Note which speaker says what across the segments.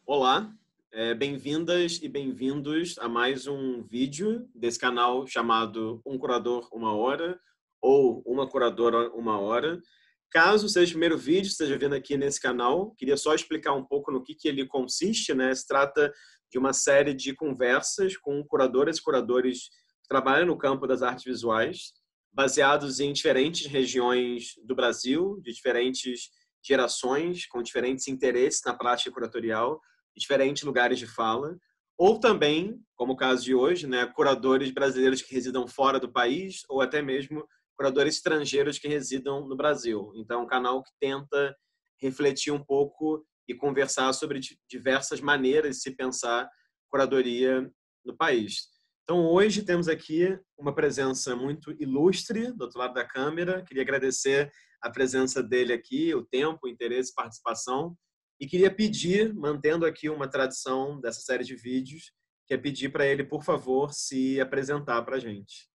Speaker 1: Olá, bem-vindas e bem-vindos a mais um vídeo desse canal chamado Um Curador, Uma Hora ou Uma Curadora, Uma Hora. Caso seja o primeiro vídeo que esteja vendo aqui nesse canal, queria só explicar um pouco no que ele consiste, né? Se trata de uma série de conversas com curadoras e curadores que trabalham no campo das artes visuais, baseados em diferentes regiões do Brasil, de diferentes gerações, com diferentes interesses na prática curatorial, diferentes lugares de fala, ou também, como o caso de hoje, né, curadores brasileiros que residam fora do país, ou até mesmo curadores estrangeiros que residam no Brasil. Então, é um canal que tenta refletir um pouco e conversar sobre diversas maneiras de se pensar curadoria no país. Então, hoje temos aqui uma presença muito ilustre do outro lado da câmera. Queria agradecer a presença dele aqui, o tempo, o interesse, participação. E queria pedir, mantendo aqui uma tradição dessa série de vídeos, que é pedir para ele, por favor, se apresentar para a gente.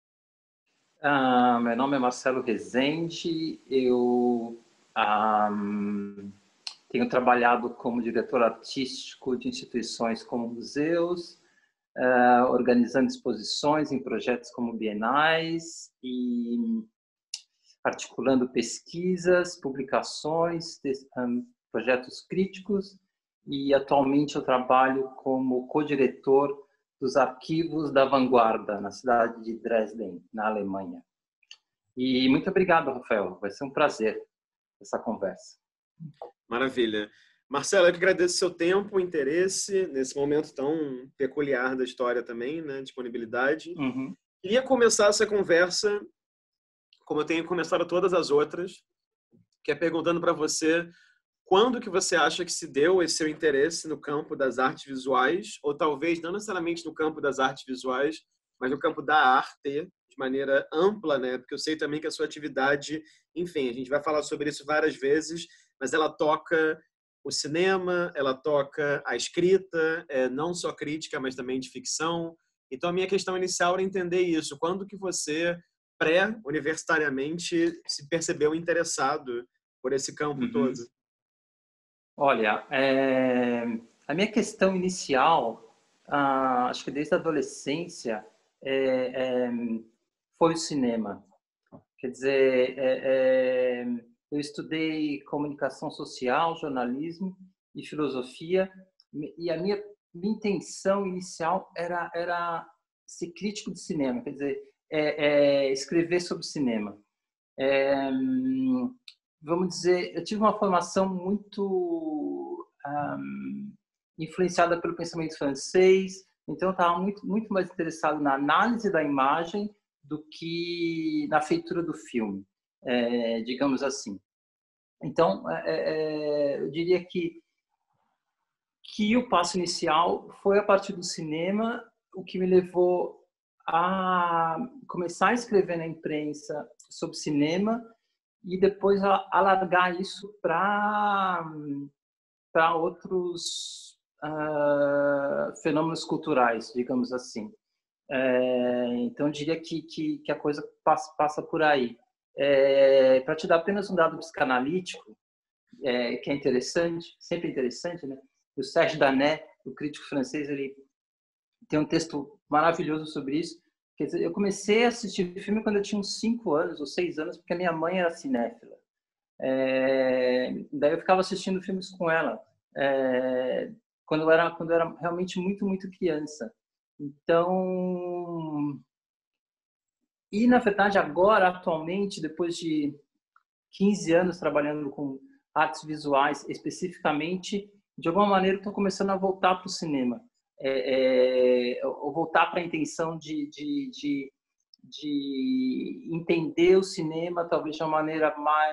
Speaker 2: Meu nome é Marcelo Rezende, eu tenho trabalhado como diretor artístico de instituições como museus, organizando exposições em projetos como bienais e articulando pesquisas, publicações, projetos críticos, e atualmente eu trabalho como co-diretor dos arquivos da Vanguarda, na cidade de Dresden, na Alemanha. E muito obrigado, Rafael. Vai ser um prazer essa conversa.
Speaker 1: Maravilha. Marcelo, eu que agradeço o seu tempo, interesse, nesse momento tão peculiar da história também, né? Disponibilidade.
Speaker 2: Uhum.
Speaker 1: Queria começar essa conversa, como eu tenho começado todas as outras, que é perguntando para você quando que você acha que se deu esse seu interesse no campo das artes visuais, ou talvez não necessariamente no campo das artes visuais, mas no campo da arte, de maneira ampla, né? Porque eu sei também que a sua atividade, enfim, a gente vai falar sobre isso várias vezes, mas ela toca o cinema, ela toca a escrita, não só crítica, mas também de ficção. Então, a minha questão inicial era entender isso. Quando que você, pré-universitariamente, se percebeu interessado por esse campo todo?
Speaker 2: Olha, a minha questão inicial, acho que desde a adolescência, foi o cinema. Quer dizer, eu estudei comunicação social, jornalismo e filosofia, e a minha intenção inicial era ser crítico de cinema, quer dizer, escrever sobre cinema. Vamos dizer, eu tive uma formação muito influenciada pelo pensamento francês, então eu estava muito mais interessado na análise da imagem do que na feitura do filme, digamos assim. Então, eu diria que o passo inicial foi a partir do cinema, o que me levou a começar a escrever na imprensa sobre cinema e depois alargar isso para outros fenômenos culturais, digamos assim. Então, eu diria que a coisa passa por aí. Para te dar apenas um dado psicanalítico, que é interessante, sempre interessante, né? O Serge Danet, o crítico francês, ele tem um texto maravilhoso sobre isso. Quer dizer, eu comecei a assistir filme quando eu tinha uns 5 anos ou 6 anos, porque a minha mãe era cinéfila. Daí eu ficava assistindo filmes com ela, quando eu era realmente muito criança. Então, e na verdade agora, atualmente, depois de 15 anos trabalhando com artes visuais especificamente, de alguma maneira estou começando a voltar para o cinema, ou voltar para a intenção de entender o cinema talvez de uma maneira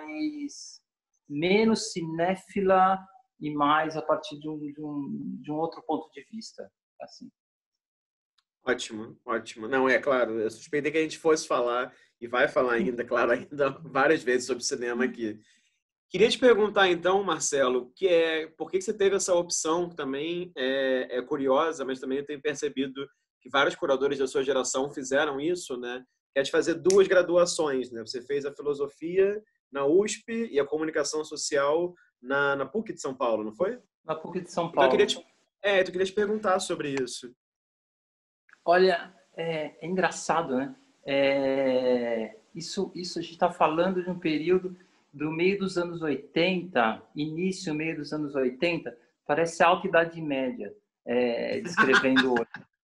Speaker 2: menos cinéfila e mais a partir de um outro ponto de vista, assim.
Speaker 1: Ótimo, ótimo. Não, é claro, eu suspeitei que a gente fosse falar, e vai falar ainda, claro, ainda várias vezes sobre cinema aqui. Queria te perguntar então, Marcelo, por que você teve essa opção, que também é curiosa, mas também eu tenho percebido que vários curadores da sua geração fizeram isso, né? Que é de fazer 2 graduações, né? Você fez a filosofia na USP e a comunicação social na PUC de São Paulo, não foi?
Speaker 2: Na PUC de São
Speaker 1: Então,
Speaker 2: Paulo.
Speaker 1: eu queria te perguntar sobre isso.
Speaker 2: Olha, é engraçado, né? Isso a gente está falando de um período do meio dos anos 80, início, meio dos anos 80, parece a Alta Idade Média, descrevendo hoje.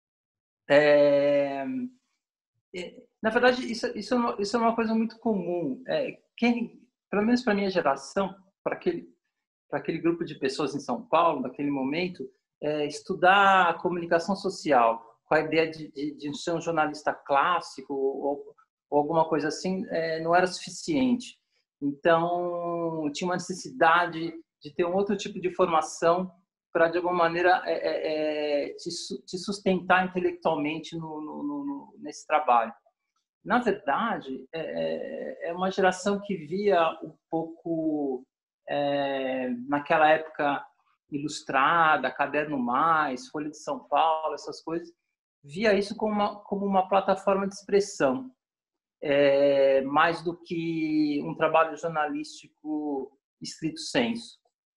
Speaker 2: Na verdade, isso é uma coisa muito comum. Pelo menos para a minha geração, para aquele grupo de pessoas em São Paulo, naquele momento, estudar comunicação social, com a ideia de ser um jornalista clássico ou alguma coisa assim, não era suficiente. Então, tinha uma necessidade de ter um outro tipo de formação para, de alguma maneira, te sustentar intelectualmente nesse trabalho. Na verdade, é uma geração que via um pouco, naquela época, Ilustrada, Caderno Mais, Folha de São Paulo, essas coisas, via isso como uma plataforma de expressão, mais do que um trabalho jornalístico estrito sensu.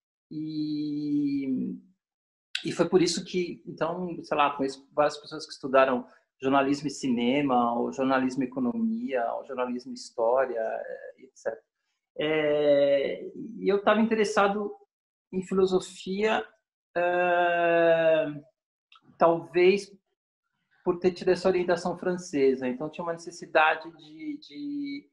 Speaker 2: E foi por isso que, então, sei lá, conheço várias pessoas que estudaram jornalismo e cinema, ou jornalismo e economia, ou jornalismo e história, etc. E eu estava interessado em filosofia, talvez por ter tido essa orientação francesa. Então, tinha uma necessidade de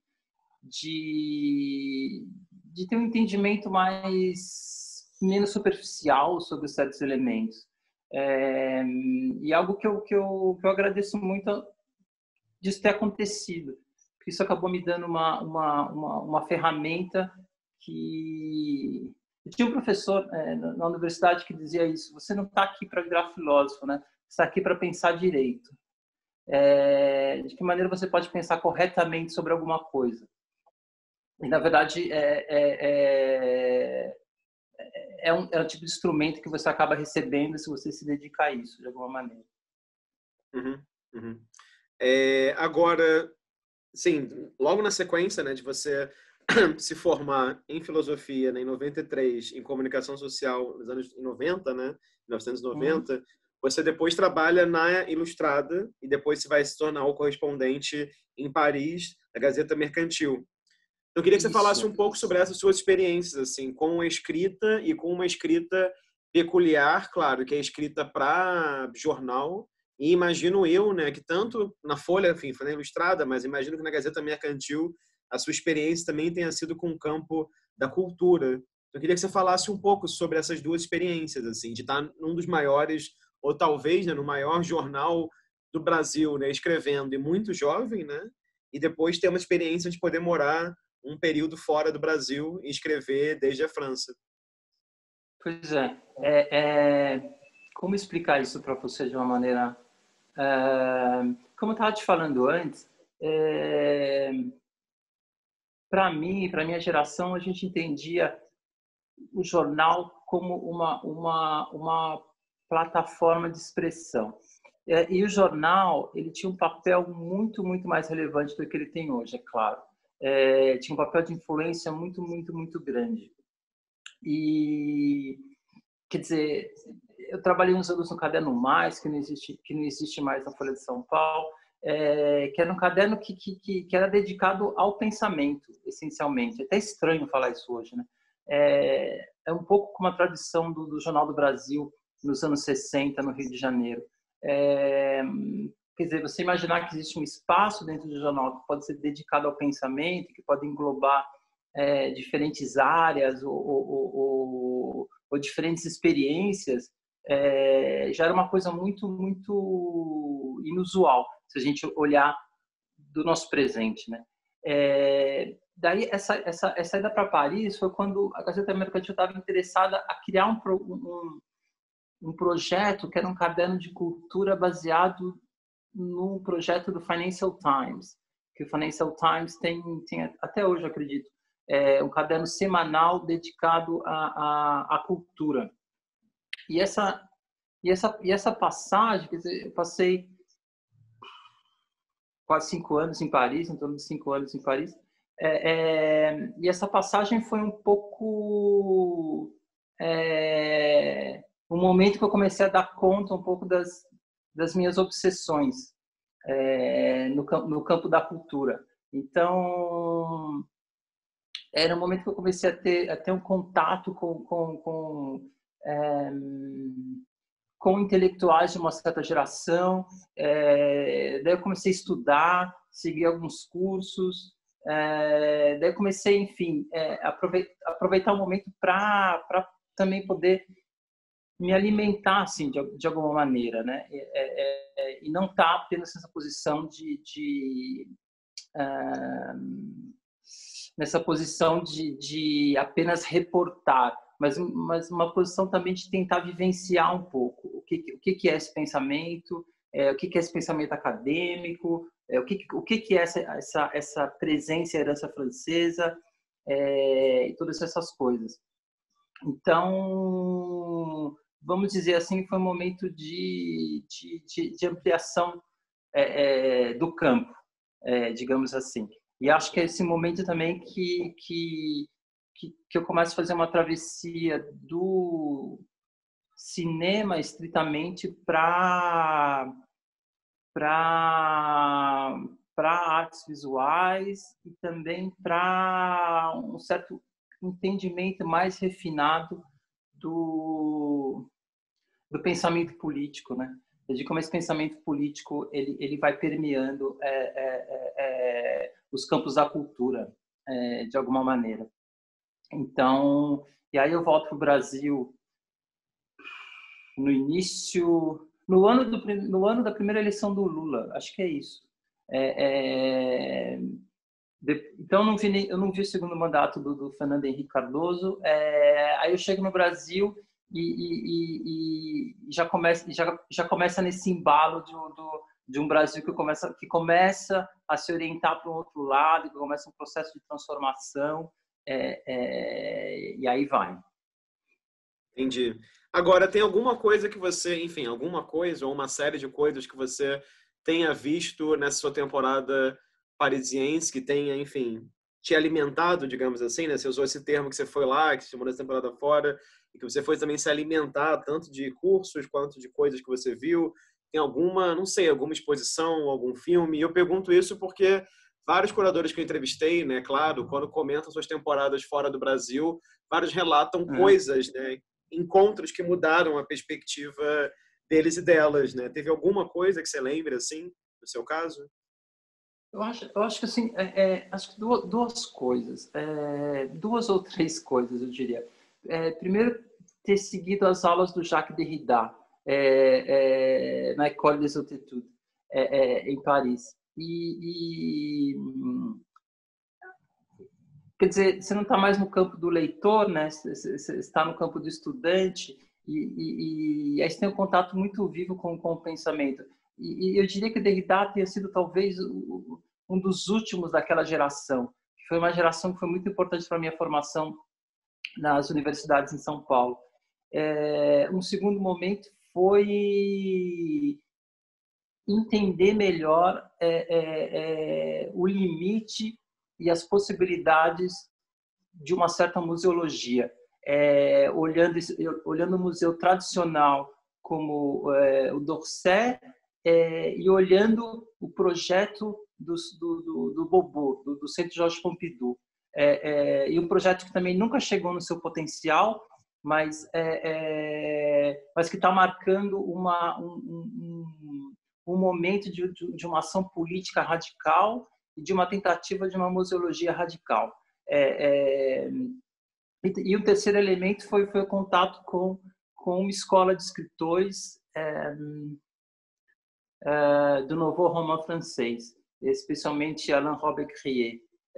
Speaker 2: ter um entendimento menos superficial sobre certos elementos. E algo que eu agradeço muito disso ter acontecido, porque isso acabou me dando uma ferramenta que... Eu tinha um professor na universidade que dizia isso: você não está aqui para virar filósofo, né? Você está aqui para pensar direito. De que maneira você pode pensar corretamente sobre alguma coisa? E, na verdade, é um tipo de instrumento que você acaba recebendo se você se dedica a isso, de alguma maneira.
Speaker 1: Uhum. Agora, sim, logo na sequência, né, de você se formar em filosofia, né, em 93, em comunicação social nos anos 90, né, 1990, você depois trabalha na Ilustrada e depois você vai se tornar o correspondente em Paris da Gazeta Mercantil. Eu queria que você falasse um pouco sobre essas suas experiências, assim, com a escrita e com uma escrita peculiar, claro, que é escrita para jornal. E imagino eu, né, que tanto na Folha, enfim, foi na Ilustrada, mas imagino que na Gazeta Mercantil a sua experiência também tenha sido com o campo da cultura. Eu queria que você falasse um pouco sobre essas duas experiências, assim, de estar num dos maiores, ou talvez, né, no maior jornal do Brasil, né, escrevendo, e muito jovem, né, e depois ter uma experiência de poder morar um período fora do Brasil e escrever desde a França.
Speaker 2: Pois como explicar isso para você de uma maneira... como eu estava te falando antes, para mim, para minha geração, a gente entendia o jornal como uma plataforma de expressão. E o jornal, ele tinha um papel muito, muito mais relevante do que ele tem hoje, é claro. Tinha um papel de influência muito, muito, muito grande. E, quer dizer, eu trabalhei uns anos no Caderno Mais, que não existe mais na Folha de São Paulo, que era um caderno que era dedicado ao pensamento, essencialmente. É até estranho falar isso hoje, né? É um pouco como a tradição do Jornal do Brasil nos anos 60, no Rio de Janeiro. Quer dizer, você imaginar que existe um espaço dentro do jornal que pode ser dedicado ao pensamento, que pode englobar diferentes áreas ou diferentes experiências, já era uma coisa muito, muito inusual, se a gente olhar do nosso presente, né? Daí, essa ida para Paris foi quando a Gazeta Mercantil estava interessada a criar um projeto que era um caderno de cultura baseado no projeto do Financial Times, que o Financial Times tem até hoje, acredito, um caderno semanal dedicado à cultura. E essa passagem, quer dizer, eu passei quase 5 anos em Paris, em torno de 5 anos em Paris, e essa passagem foi um pouco o momento que eu comecei a dar conta um pouco das minhas obsessões no campo da cultura. Então, era um momento que eu comecei a ter um contato com intelectuais de uma certa geração. Daí eu comecei a estudar, seguir alguns cursos. Daí eu comecei, enfim, aproveitar o momento para também poder me alimentar, assim, de alguma maneira, né? E não estar apenas nessa posição de apenas reportar, mas uma posição também de tentar vivenciar um pouco o que é esse pensamento, o que é esse pensamento acadêmico, o que é essa presença e herança francesa, e todas essas coisas. Então, vamos dizer assim, foi um momento de ampliação do campo, digamos assim. E acho que é esse momento também que eu começo a fazer uma travessia do cinema estritamente para artes visuais e também para um certo entendimento mais refinado do pensamento político, né? De como esse pensamento político ele vai permeando os campos da cultura, de alguma maneira. Então, e aí eu volto para o Brasil no ano da primeira eleição do Lula, acho que é isso. Então eu não vi o segundo mandato do Fernando Henrique Cardoso. Aí eu chego no Brasil e já começa nesse embalo de um Brasil que começa a se orientar para um outro lado, que começa um processo de transformação, e aí vai.
Speaker 1: Entendi. Agora, tem alguma coisa que você, enfim, alguma coisa ou uma série de coisas que você tenha visto nessa sua temporada parisiense, que tenha, enfim, te alimentado, digamos assim, né? Você usou esse termo que você foi lá, que você chamou dessa temporada fora, e que você foi também se alimentar tanto de cursos quanto de coisas que você viu. Tem alguma, não sei, alguma exposição, algum filme? E eu pergunto isso porque vários curadores que eu entrevistei, né, claro, quando comentam suas temporadas fora do Brasil, vários relatam coisas, né, encontros que mudaram a perspectiva deles e delas, né? Teve alguma coisa que você lembre, assim, no seu caso?
Speaker 2: Eu acho que assim, acho que duas coisas, duas ou três coisas, eu diria. Primeiro, ter seguido as aulas do Jacques Derrida na École des Hautes Études, em Paris. Quer dizer, você não está mais no campo do leitor, né? Você está no campo do estudante, e aí você tem um contato muito vivo com o pensamento. E eu diria que o Derrida tenha sido talvez um dos últimos daquela geração, que foi uma geração que foi muito importante para a minha formação nas universidades em São Paulo. Um segundo momento foi entender melhor o limite e as possibilidades de uma certa museologia, olhando o museu tradicional como o d'Orsay, e olhando o projeto do Beaubourg, do Centro Georges Pompidou, e um projeto que também nunca chegou no seu potencial, mas que está marcando um momento de uma ação política radical e de uma tentativa de uma museologia radical. E o terceiro elemento foi o contato com uma escola de escritores do novo roman francês, especialmente Alain Robbe-Grillet,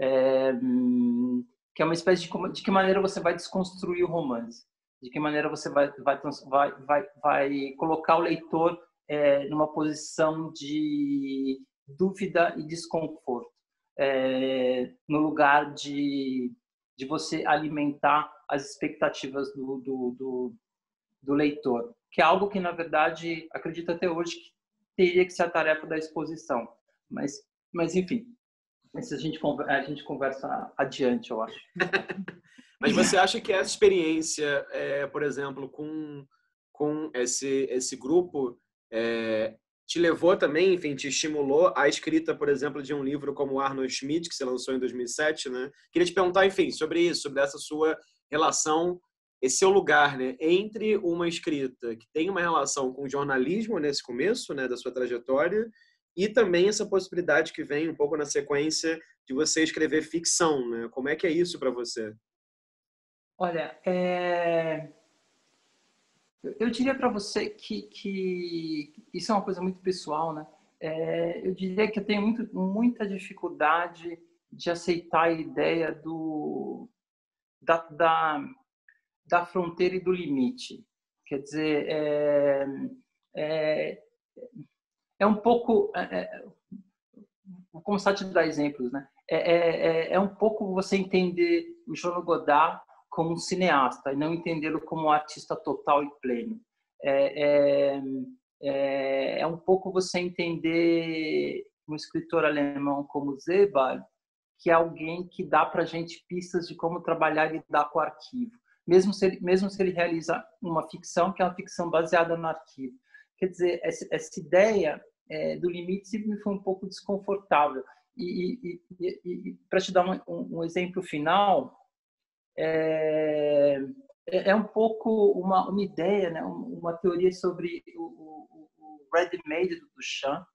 Speaker 2: que é uma espécie de que maneira você vai desconstruir o romance, de que maneira você vai colocar o leitor numa posição de dúvida e desconforto, no lugar de você alimentar as expectativas do leitor, que é algo que, na verdade, acredito até hoje que teria que ser a tarefa da exposição. Mas enfim. Mas a gente conversa adiante, eu acho.
Speaker 1: Mas você acha que essa experiência, por exemplo, com esse grupo, te levou também, enfim, te estimulou a escrita, por exemplo, de um livro como Arnold Schmidt, que você lançou em 2007, né? Queria te perguntar, enfim, sobre isso, sobre essa sua relação, esse seu lugar, né, entre uma escrita que tem uma relação com o jornalismo nesse começo, né, da sua trajetória, e também essa possibilidade que vem um pouco na sequência de você escrever ficção, né? Como é que é isso para você?
Speaker 2: Olha, eu diria para você que isso é uma coisa muito pessoal, né? Eu diria que eu tenho muita dificuldade de aceitar a ideia da fronteira e do limite. Quer dizer, é, é um pouco... vou começar a te dar exemplos, né? É um pouco você entender o Jean Godard como um cineasta e não entendê-lo como um artista total e pleno. É, é um pouco você entender um escritor alemão como Sebald, que é alguém que dá para a gente pistas de como trabalhar e lidar com o arquivo, mesmo se ele realiza uma ficção que é uma ficção baseada no arquivo. Quer dizer, essa ideia do limite sempre me foi um pouco desconfortável. E para te dar um exemplo final, é um pouco uma ideia, né? Uma teoria sobre o ready-made do Duchamp,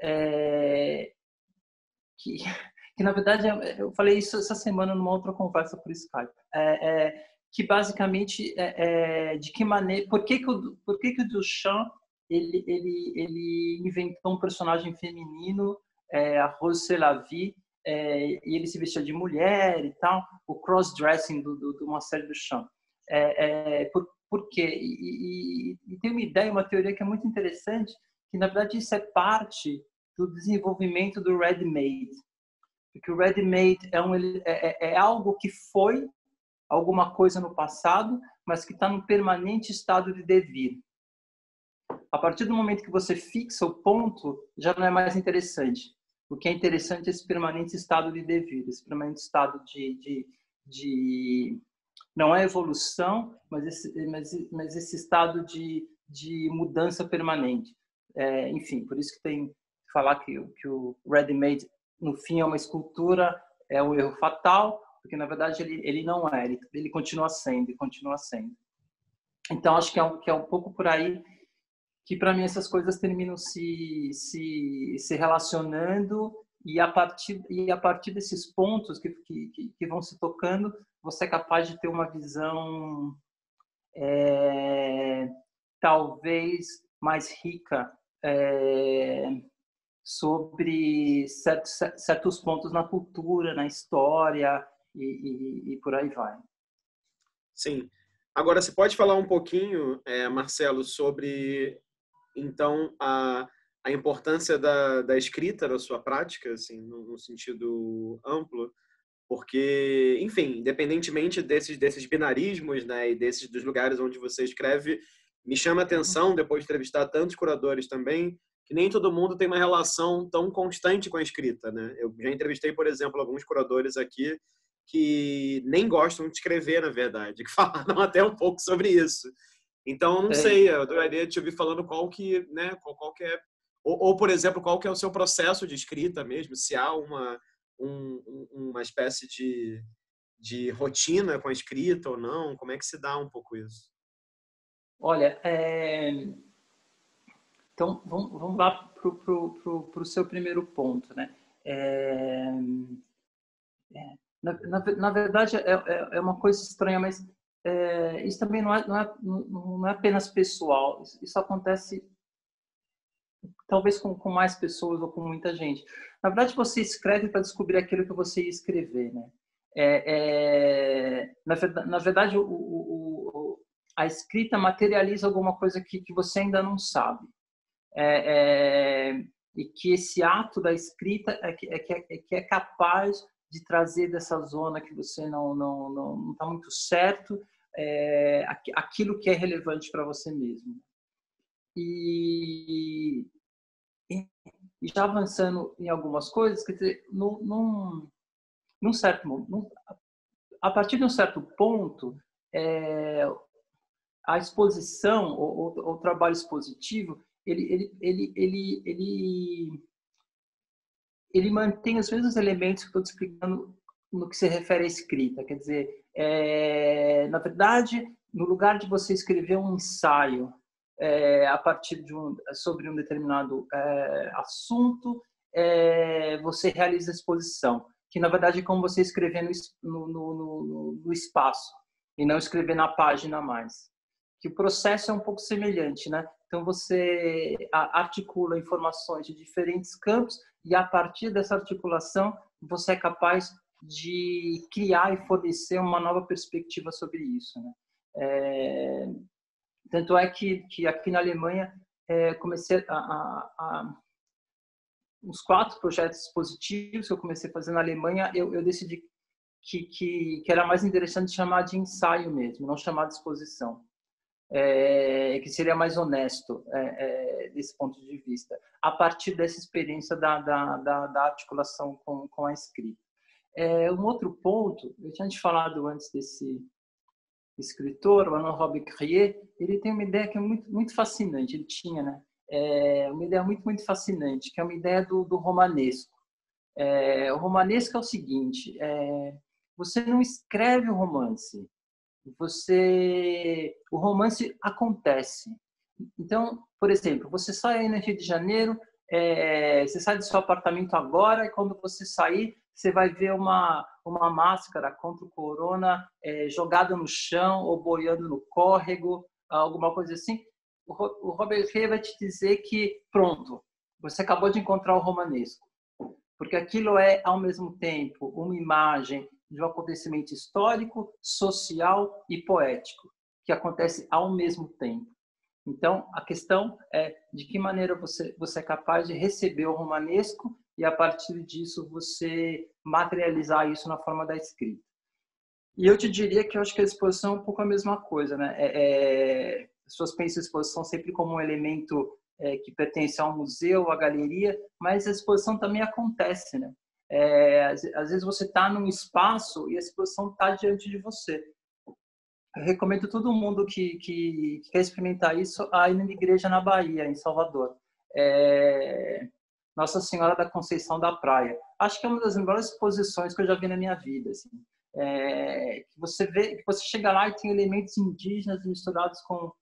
Speaker 2: que na verdade eu falei isso essa semana numa outra conversa por Skype, que basicamente de que maneira, por que o Duchamp ele inventou um personagem feminino, a Rose Sélavy, e ele se vestia de mulher e tal, o cross-dressing do Marcel Duchamp. Por quê? E tem uma ideia, uma teoria que é muito interessante, que na verdade isso é parte do desenvolvimento do ready-made. Porque o ready-made é algo que foi alguma coisa no passado, mas que está num permanente estado de devir. A partir do momento que você fixa o ponto, já não é mais interessante. O que é interessante é esse permanente estado de devir, esse permanente estado de não é evolução, mas esse estado de mudança permanente. Enfim, por isso que tem que falar que o ready-made, no fim, é uma escultura, é um erro fatal, porque, na verdade, ele não é, ele continua sendo, e continua sendo. Então, acho que é um pouco por aí que, para mim, essas coisas terminam se relacionando e a partir desses pontos que vão se tocando, você é capaz de ter uma visão talvez mais rica sobre certos pontos na cultura, na história e por aí vai.
Speaker 1: Sim. Agora, você pode falar um pouquinho, Marcelo, sobre, então, a importância da escrita na sua prática, assim, no sentido amplo? Porque, enfim, independentemente desses binarismos, né, e dos lugares onde você escreve, me chama a atenção, depois de entrevistar tantos curadores também, que nem todo mundo tem uma relação tão constante com a escrita, né? Eu já entrevistei, por exemplo, alguns curadores aqui que nem gostam de escrever, na verdade, que falaram até um pouco sobre isso. Então, não sei, eu adoraria te ouvir falando qual que, né, qual que é, ou, por exemplo, qual que é o seu processo de escrita mesmo, se há uma espécie de rotina com a escrita ou não, como é que se dá um pouco isso?
Speaker 2: Olha, então vamos lá para o seu primeiro ponto, né? Na verdade, é uma coisa estranha, mas isso também não é apenas pessoal. Isso acontece talvez com mais pessoas ou com muita gente. Na verdade, você escreve para descobrir aquilo que você ia escrever, né? Na verdade, a escrita materializa alguma coisa que você ainda não sabe. E que esse ato da escrita que é capaz de trazer dessa zona que você não está muito certo, aquilo que é relevante para você mesmo. E E já avançando em algumas coisas, quer dizer, num certo momento, a partir de um certo ponto, a exposição, o trabalho expositivo, ele mantém os mesmos elementos que estou te explicando no que se refere à escrita. Quer dizer, na verdade, no lugar de você escrever um ensaio a partir sobre um determinado assunto, você realiza a exposição, que na verdade é como você escrever no espaço e não escrever na página mais. Que o processo é um pouco semelhante, né? Então você articula informações de diferentes campos e a partir dessa articulação você é capaz de criar e fornecer uma nova perspectiva sobre isso, né? Tanto é que aqui na Alemanha comecei uns 4 projetos expositivos que eu comecei a fazer na Alemanha, eu decidi que era mais interessante chamar de ensaio mesmo, não chamar de exposição. Que seria mais honesto desse ponto de vista, a partir dessa experiência da articulação com a escrita. Um outro ponto, eu tinha te falado antes desse escritor, o Arnaud Robbe-Grillet, ele tem uma ideia que é muito, muito fascinante, ele tinha, né? Uma ideia muito, muito fascinante, que é uma ideia do romanesco. O romanesco é o seguinte, você não escreve o romance, o romance acontece. Então, por exemplo, você sai aí no Rio de Janeiro, você sai do seu apartamento agora e quando você sair, você vai ver uma máscara contra o corona jogada no chão ou boiando no córrego, alguma coisa assim. O Robert Rey vai te dizer que, pronto, você acabou de encontrar o romanesco. Porque aquilo é, ao mesmo tempo, uma imagem de um acontecimento histórico, social e poético, que acontece ao mesmo tempo. Então, a questão é de que maneira você é capaz de receber o romanesco e, a partir disso, você materializar isso na forma da escrita. E eu te diria que eu acho que a exposição é um pouco a mesma coisa, né? As pessoas pensam a exposição sempre como um elemento que pertence ao museu, à galeria, mas a exposição também acontece, né? Às vezes você está num espaço e a exposição está diante de você. Eu recomendo todo mundo que quer experimentar isso a ir numa igreja na Bahia, em Salvador. Nossa Senhora da Conceição da Praia. Acho que é uma das melhores exposições que eu já vi na minha vida. Assim. Que você vê, que você chega lá e tem elementos indígenas misturados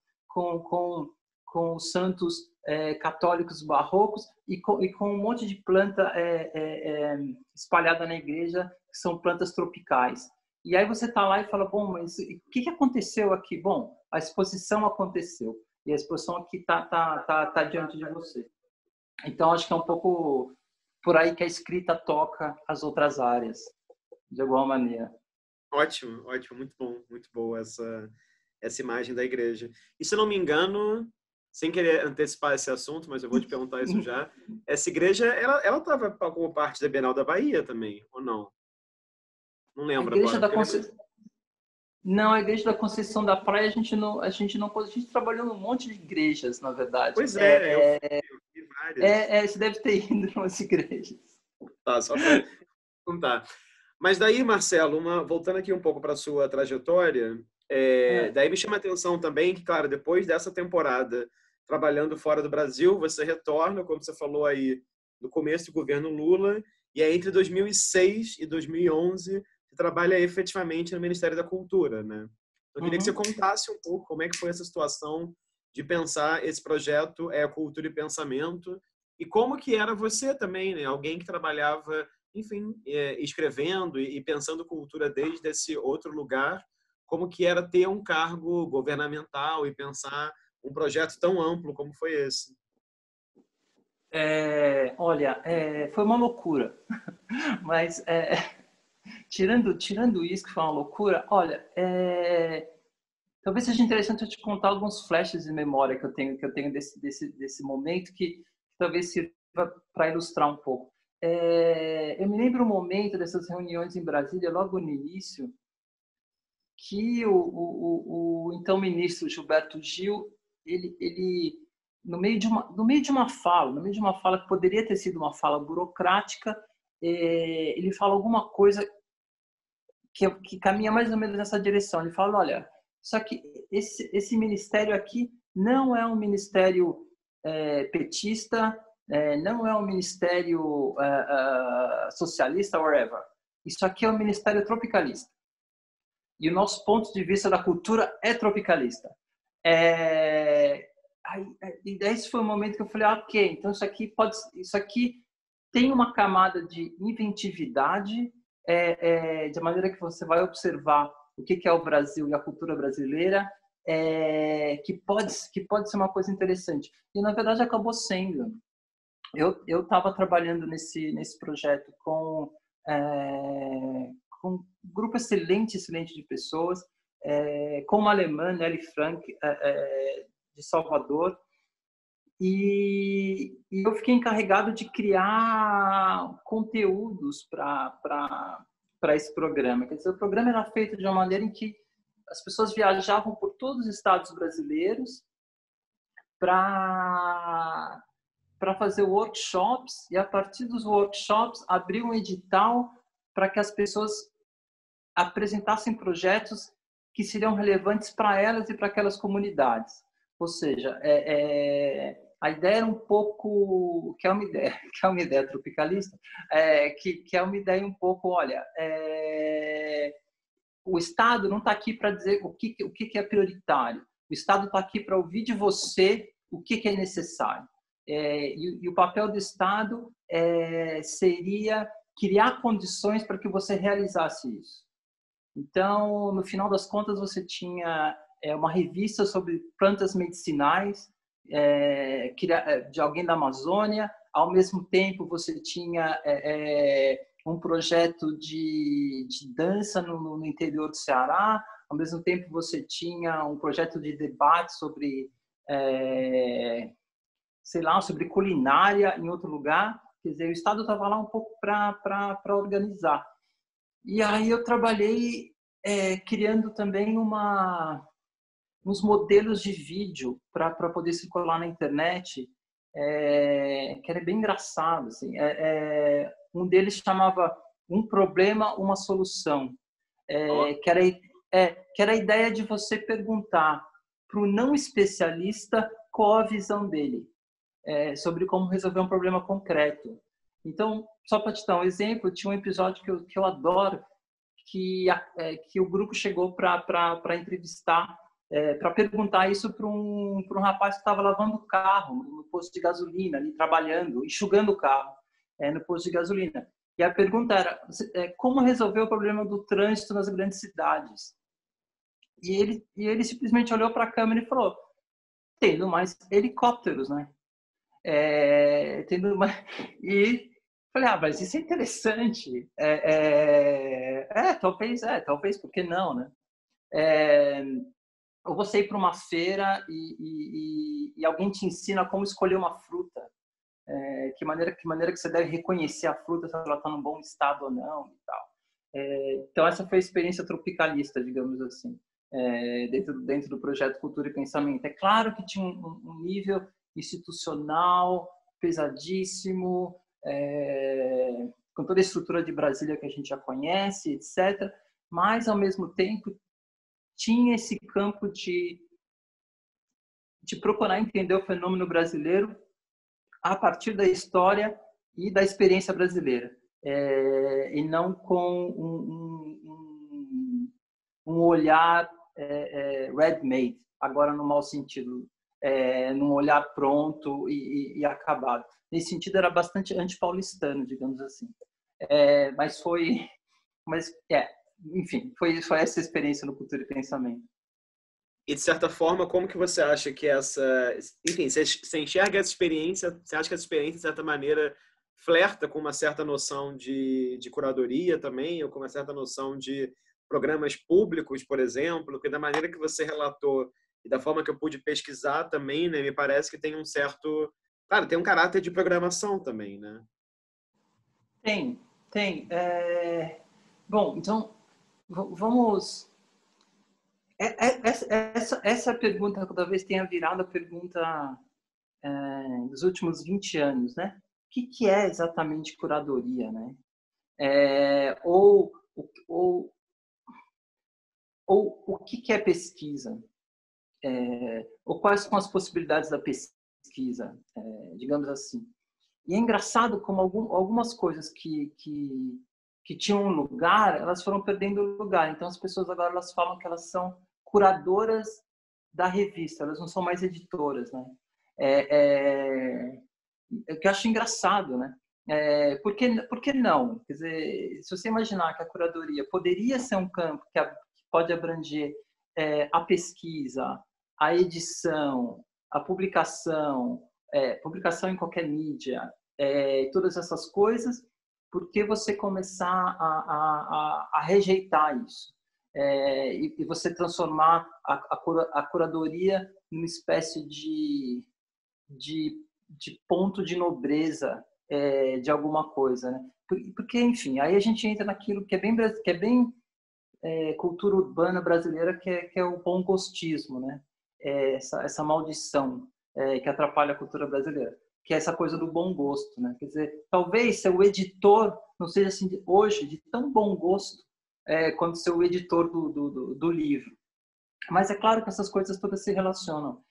Speaker 2: com os santos católicos barrocos e com um monte de planta espalhada na igreja, que são plantas tropicais. E aí você está lá e fala, bom, mas o que aconteceu aqui? Bom, a exposição aconteceu. E a exposição aqui tá diante de você. Então, acho que é um pouco por aí que a escrita toca as outras áreas, de alguma maneira.
Speaker 1: Ótimo, ótimo, muito boa essa imagem da igreja. E se não me engano, sem querer antecipar esse assunto, mas eu vou te perguntar isso já, essa igreja, ela estava como parte da Bienal da Bahia também, ou não? Não lembro agora.
Speaker 2: Não, a Igreja da Conceição da Praia, a gente trabalhou num monte de igrejas, na verdade.
Speaker 1: Pois eu vi várias.
Speaker 2: Você deve ter ido em umas igrejas.
Speaker 1: Tá, só para contar. Mas daí, Marcelo, voltando aqui um pouco para a sua trajetória, daí me chama a atenção também que, claro, depois dessa temporada trabalhando fora do Brasil, você retorna, como você falou aí, no começo do governo Lula, e aí entre 2006 e 2011 você trabalha efetivamente no Ministério da Cultura, né? Eu queria que você contasse um pouco como é que foi essa situação de pensar esse projeto Cultura e Pensamento e como que era você também, né? Alguém que trabalhava, enfim, escrevendo e pensando cultura desde esse outro lugar, como que era ter um cargo governamental e pensar um projeto tão amplo como foi esse?
Speaker 2: Olha, foi uma loucura, mas tirando isso que foi uma loucura, olha, talvez seja interessante eu te contar alguns flashes de memória que eu tenho desse momento que talvez sirva para ilustrar um pouco. Eu me lembro um momento dessas reuniões em Brasília, logo no início, que o então ministro Gilberto Gil, ele no meio de uma fala que poderia ter sido uma fala burocrática, ele fala alguma coisa que caminha mais ou menos nessa direção. Ele fala, olha, só que esse ministério aqui não é um ministério petista, não é um ministério socialista, whatever. Isso aqui é um ministério tropicalista. E o nosso ponto de vista da cultura é tropicalista. E esse foi o momento que eu falei, ok, então isso aqui tem uma camada de inventividade, de maneira que você vai observar o que é o Brasil e a cultura brasileira, que pode ser uma coisa interessante. E, na verdade, acabou sendo. Eu estava trabalhando nesse projeto com um grupo excelente de pessoas, com uma alemã, Nelly Frank, de Salvador, e eu fiquei encarregado de criar conteúdos para esse programa. Quer dizer, o programa era feito de uma maneira em que as pessoas viajavam por todos os estados brasileiros para fazer workshops, e a partir dos workshops abrir um edital para que as pessoas apresentassem projetos que seriam relevantes para elas e para aquelas comunidades. Ou seja, a ideia era um pouco, que é uma ideia tropicalista, que é uma ideia um pouco, olha, o Estado não está aqui para dizer o que é prioritário. O Estado está aqui para ouvir de você o que é necessário. E o papel do Estado seria criar condições para que você realizasse isso. Então, no final das contas, você tinha uma revista sobre plantas medicinais de alguém da Amazônia. Ao mesmo tempo, você tinha um projeto de dança no interior do Ceará. Ao mesmo tempo, você tinha um projeto de debate sobre, sobre culinária em outro lugar. Quer dizer, o Estado estava lá um pouco para organizar. E aí eu trabalhei criando também uns modelos de vídeo para poder circular na internet, que era bem engraçado. Assim. Um deles chamava Um Problema, Uma Solução, que era a ideia de você perguntar para o não especialista qual a visão dele sobre como resolver um problema concreto. Então, só para te dar um exemplo, tinha um episódio que eu adoro, que o grupo chegou para entrevistar, para perguntar isso para um rapaz que estava lavando o carro no posto de gasolina, ali trabalhando, enxugando o carro no posto de gasolina. E a pergunta era como resolver o problema do trânsito nas grandes cidades. E ele simplesmente olhou para a câmera e falou: tendo mais helicópteros, né? E falei, mas isso é interessante. Talvez, por que não, né? Ou você ir para uma feira e alguém te ensina como escolher uma fruta, que maneira que você deve reconhecer a fruta, se ela está num bom estado ou não e tal. Então essa foi a experiência tropicalista, digamos assim, dentro do projeto Cultura e Pensamento. É claro que tinha um nível institucional pesadíssimo, com toda a estrutura de Brasília que a gente já conhece, etc. Mas, ao mesmo tempo, tinha esse campo de procurar entender o fenômeno brasileiro a partir da história e da experiência brasileira, e não com um olhar ready-made, agora no mau sentido, num olhar pronto e acabado. Nesse sentido, era bastante antipaulistano, digamos assim. Enfim, foi essa experiência no Cultura e Pensamento.
Speaker 1: E, de certa forma, como que você acha que enfim, você enxerga essa experiência, você acha que essa experiência, de certa maneira, flerta com uma certa noção de curadoria também, ou com uma certa noção de programas públicos, por exemplo, que da maneira que você relatou e da forma que eu pude pesquisar também, né, me parece que tem um certo... Claro, tem um caráter de programação também, né?
Speaker 2: Tem. Bom, então, vamos... Essa pergunta talvez tenha virado a pergunta dos últimos 20 anos, né? O que é exatamente curadoria, né? Ou o que é pesquisa? Ou quais são as possibilidades da pesquisa, digamos assim. E é engraçado como algumas coisas que tinham lugar, elas foram perdendo lugar. Então, as pessoas agora elas falam que elas são curadoras da revista, elas não são mais editoras, né? O que eu acho engraçado, né? Por que não? Quer dizer, se você imaginar que a curadoria poderia ser um campo que pode abranger a pesquisa, a edição, a publicação, publicação em qualquer mídia, todas essas coisas, por que você começar a rejeitar isso? E você transformar a curadoria numa espécie de ponto de nobreza de alguma coisa, né? Porque, enfim, aí a gente entra naquilo que é bem cultura urbana brasileira, que é o bom gostismo, né? Essa maldição que atrapalha a cultura brasileira, que é essa coisa do bom gosto, né? Quer dizer, talvez seu editor não seja assim hoje de tão bom gosto quanto seu editor do livro. Mas é claro que essas coisas todas se relacionam.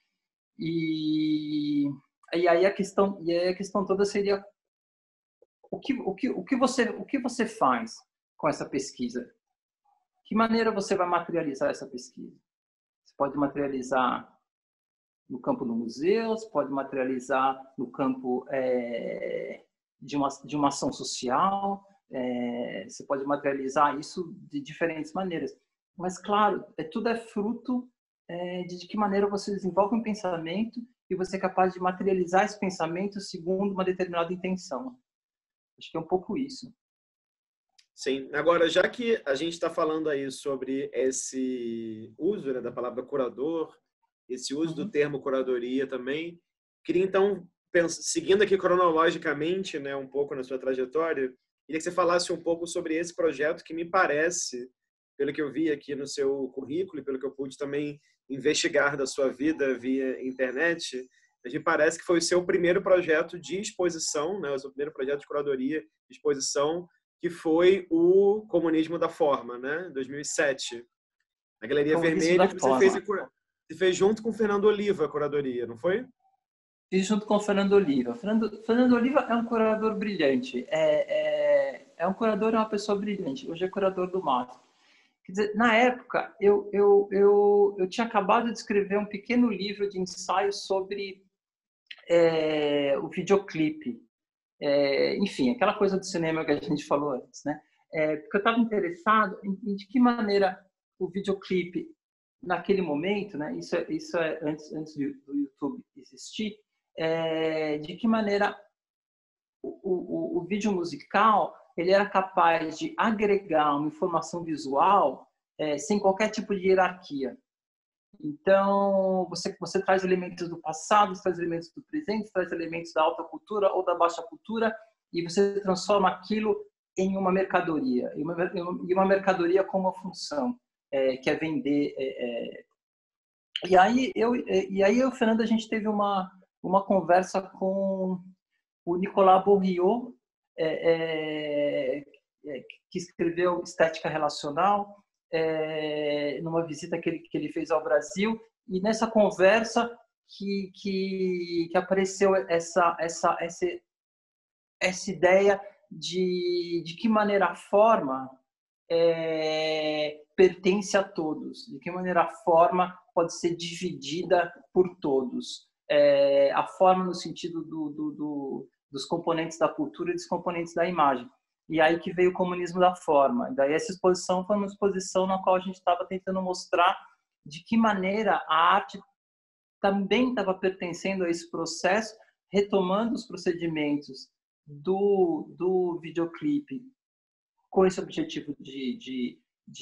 Speaker 2: E aí a questão toda seria o que você faz com essa pesquisa? Que maneira você vai materializar essa pesquisa? Você pode materializar no campo do museu, você pode materializar no campo de uma ação social, você pode materializar isso de diferentes maneiras. Mas, claro, tudo é fruto de que maneira você desenvolve um pensamento e você é capaz de materializar esse pensamento segundo uma determinada intenção. Acho que é um pouco isso.
Speaker 1: Sim. Agora, já que a gente está falando aí sobre esse uso, né, da palavra curador, esse uso do termo curadoria também, queria então, seguindo aqui cronologicamente, né, um pouco na sua trajetória, queria que você falasse um pouco sobre esse projeto que me parece, pelo que eu vi aqui no seu currículo e pelo que eu pude também investigar da sua vida via internet, me parece que foi o seu primeiro projeto de exposição, né, o seu primeiro projeto de curadoria, de exposição, que foi o Comunismo da Forma, né, 2007. Na Galeria Vermelha, que você fez junto com o Fernando Oliva a curadoria, não foi?
Speaker 2: Fiz junto com o Fernando Oliva. Fernando Oliva é um curador brilhante. É um curador, é uma pessoa brilhante. Hoje é curador do MASP. Quer dizer, na época, eu tinha acabado de escrever um pequeno livro de ensaio sobre o videoclipe. Enfim, aquela coisa do cinema que a gente falou antes, né? Porque eu estava interessado em de que maneira o videoclipe, naquele momento, né? Isso é antes do YouTube existir, de que maneira o vídeo musical ele era capaz de agregar uma informação visual sem qualquer tipo de hierarquia. Então, você traz elementos do passado, você traz elementos do presente, você traz elementos da alta cultura ou da baixa cultura, e você transforma aquilo em uma mercadoria, e uma mercadoria com uma função, que é vender. E aí eu e o Fernando, a gente teve uma conversa com o Nicolas Bourriot, que escreveu Estética Relacional, numa visita que ele fez ao Brasil, e nessa conversa que apareceu essa ideia de que maneira a forma pertence a todos, de que maneira a forma pode ser dividida por todos. A forma no sentido dos componentes da cultura e dos componentes da imagem. E aí que veio o comunismo da forma. Daí essa exposição foi uma exposição na qual a gente estava tentando mostrar de que maneira a arte também estava pertencendo a esse processo, retomando os procedimentos do videoclipe com esse objetivo de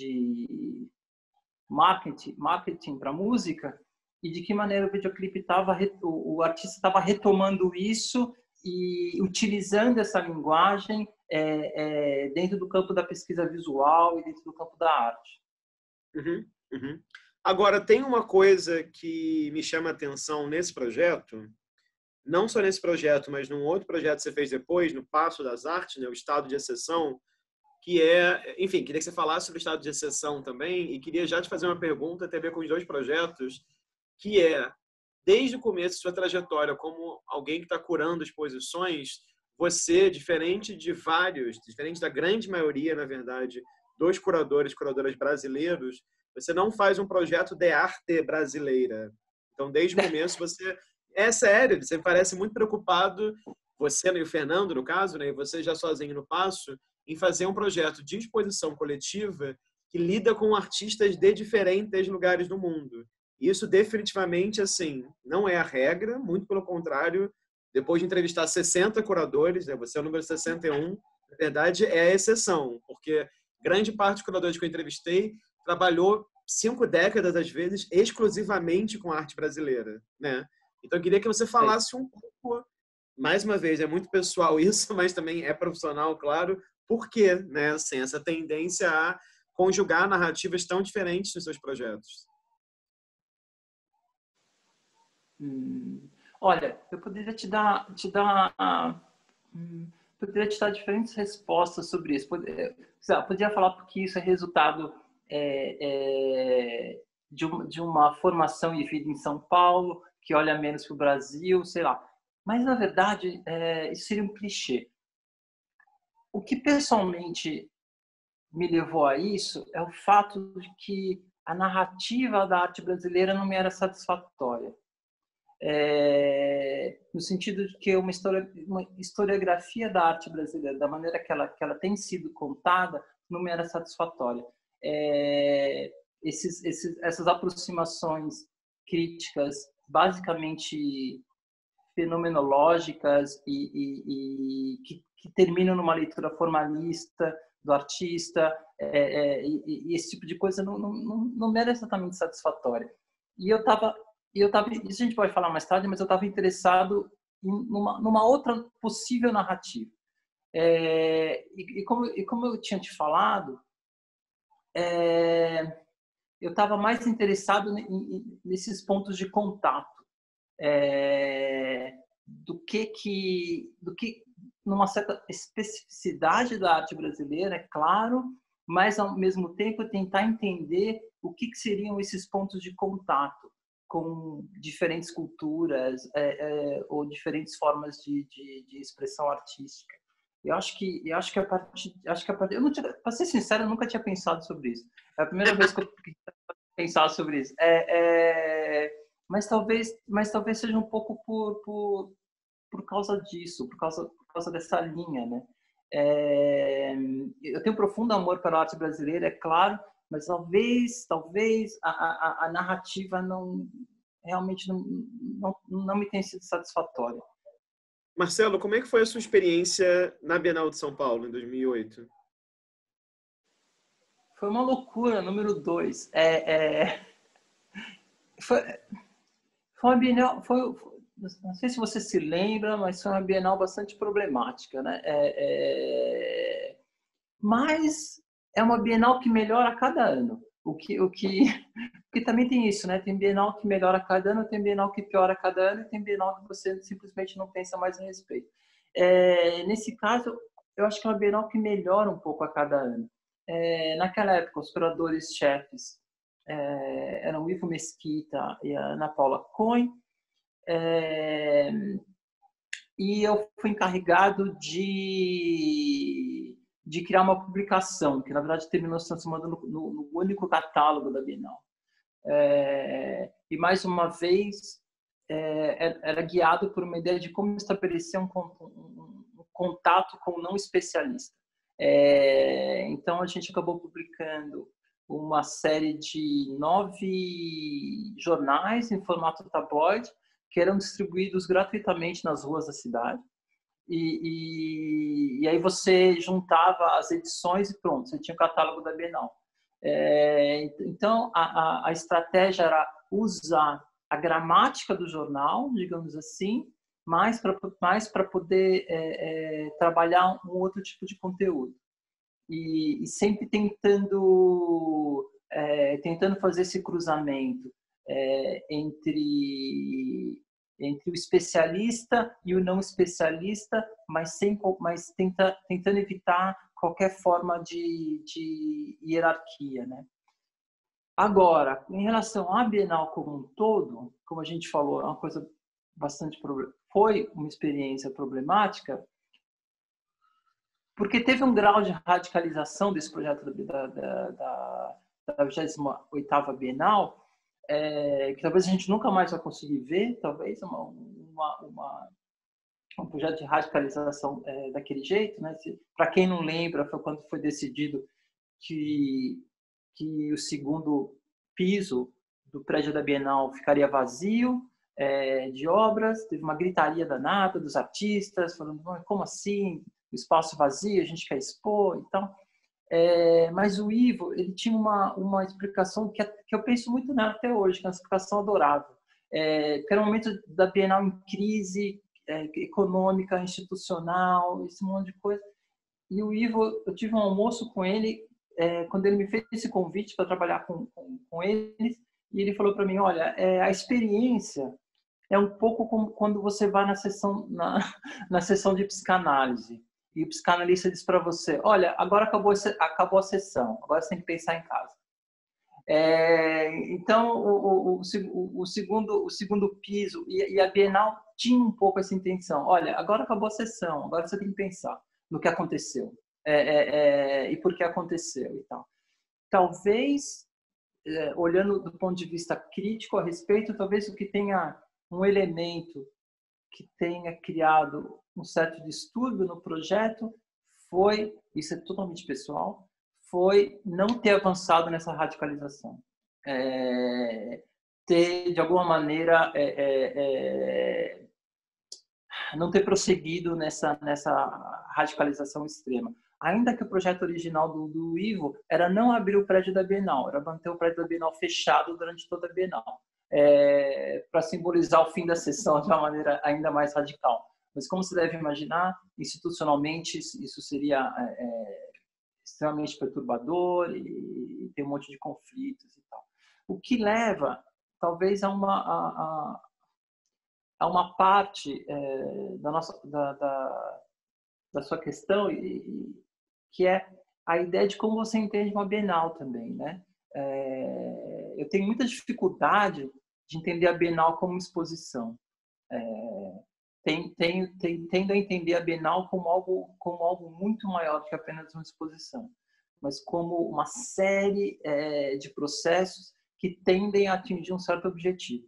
Speaker 2: marketing para música, e de que maneira o videoclipe o artista estava retomando isso e utilizando essa linguagem dentro do campo da pesquisa visual e dentro do campo da arte.
Speaker 1: Uhum. Agora, tem uma coisa que me chama a atenção nesse projeto, não só nesse projeto, mas num outro projeto que você fez depois, no Paço das Artes, né, o estado de exceção, que é, enfim, queria que você falasse sobre o estado de exceção também e queria já te fazer uma pergunta, tem a ver com os dois projetos, que é, desde o começo de sua trajetória como alguém que está curando exposições, você, diferente da grande maioria, na verdade, dos curadores e curadoras brasileiros, você não faz um projeto de arte brasileira. Então, desde o começo, você... É sério, você parece muito preocupado, você e o Fernando, no caso, né, e você já sozinho no Passo, em fazer um projeto de exposição coletiva que lida com artistas de diferentes lugares do mundo. Isso definitivamente, assim, não é a regra, muito pelo contrário. Depois de entrevistar 60 curadores, né, você é o número 61, na verdade é a exceção, porque grande parte dos curadores que eu entrevistei trabalhou 5 décadas, às vezes, exclusivamente com arte brasileira, né? Então, eu queria que você falasse um pouco, mais uma vez, é muito pessoal isso, mas também é profissional, claro, por quê, né? Assim, essa tendência a conjugar narrativas tão diferentes nos seus projetos.
Speaker 2: Olha, eu poderia poderia te dar diferentes respostas sobre isso. Poderia falar porque isso é resultado de uma formação e vida em São Paulo, que olha menos para o Brasil, sei lá. Mas, na verdade, isso seria um clichê. O que pessoalmente me levou a isso é o fato de que a narrativa da arte brasileira não me era satisfatória. No sentido de que uma historiografia da arte brasileira, da maneira que ela tem sido contada, não me era satisfatória. Essas aproximações críticas, basicamente fenomenológicas e que terminam numa leitura formalista do artista, e esse tipo de coisa não me era exatamente satisfatória. E eu estava, isso a gente pode falar mais tarde, mas eu estava interessado numa outra possível narrativa. Como eu tinha te falado, eu estava mais interessado nesses pontos de contato, do que numa certa especificidade da arte brasileira, é claro, mas ao mesmo tempo tentar entender o que seriam esses pontos de contato com diferentes culturas ou diferentes formas de expressão artística. Eu acho que a partir eu não tinha, para ser sincero, eu nunca tinha pensado sobre isso. É a primeira vez que eu pensar sobre isso. Mas talvez seja um pouco por causa disso, por causa dessa linha, né? Eu tenho um profundo amor pela arte brasileira, é claro, mas talvez a narrativa realmente não me tenha sido satisfatória.
Speaker 1: Marcelo, como é que foi a sua experiência na Bienal de São Paulo, em 2008?
Speaker 2: Foi uma loucura, número 2. Foi uma Bienal, não sei se você se lembra, mas foi uma Bienal bastante problemática, né? Mas é uma Bienal que melhora a cada ano. Porque também tem isso, né? Tem Bienal que melhora a cada ano, tem Bienal que piora a cada ano e tem Bienal que você simplesmente não pensa mais a respeito. Nesse caso, eu acho que é uma Bienal que melhora um pouco a cada ano. Naquela época, os curadores-chefes eram o Ivo Mesquita e a Ana Paula Cohen, e eu fui encarregado de criar uma publicação, que na verdade terminou se transformando no único catálogo da Bienal. E mais uma vez era guiado por uma ideia de como estabelecer um contato com o não especialista. Então a gente acabou publicando uma série de 9 jornais em formato tabloide que eram distribuídos gratuitamente nas ruas da cidade. E aí você juntava as edições e pronto, você tinha o catálogo da Bienal. Então, a estratégia era usar a gramática do jornal, digamos assim, mais para poder trabalhar um outro tipo de conteúdo. E sempre tentando fazer esse cruzamento entre entre o especialista e o não especialista, mas tentando evitar qualquer forma de hierarquia, né? Agora, em relação à Bienal como um todo, como a gente falou, é uma coisa foi uma experiência problemática, porque teve um grau de radicalização desse projeto da 28ª Bienal, que talvez a gente nunca mais vai conseguir ver, talvez um projeto de radicalização daquele jeito, né? Para quem não lembra, foi quando foi decidido que o segundo piso do prédio da Bienal ficaria vazio de obras, teve uma gritaria danada dos artistas, falando, como assim? O espaço vazio, a gente quer expor, então... mas o Ivo, ele tinha uma explicação que eu penso muito nela até hoje, que é uma explicação adorável. Que era um momento da Bienal em crise econômica, institucional, esse monte de coisa. E o Ivo, eu tive um almoço com ele, quando ele me fez esse convite para trabalhar com eles, e ele falou para mim, olha, a experiência é um pouco como quando você vai na sessão de psicanálise. E o psicanalista diz para você, olha, agora acabou a sessão, agora você tem que pensar em casa. Então, o segundo piso e a Bienal tinha um pouco essa intenção. Olha, agora acabou a sessão, agora você tem que pensar no que aconteceu e por que aconteceu e tal. Talvez, olhando do ponto de vista crítico a respeito, talvez o que tenha um elemento que tenha criado um certo distúrbio no projeto foi, isso é totalmente pessoal, foi não ter avançado nessa radicalização. Ter, de alguma maneira, não ter prosseguido nessa radicalização extrema. Ainda que o projeto original do Ivo era não abrir o prédio da Bienal, era manter o prédio da Bienal fechado durante toda a Bienal. Para simbolizar o fim da sessão de uma maneira ainda mais radical. Mas, como você deve imaginar, institucionalmente, isso seria extremamente perturbador e tem um monte de conflitos e tal. O que leva, talvez, a uma parte da sua questão, que é a ideia de como você entende uma Bienal também, né? Eu tenho muita dificuldade de entender a Bienal como exposição. Tendo a entender a Bienal como algo muito maior que apenas uma exposição, mas como uma série de processos que tendem a atingir um certo objetivo.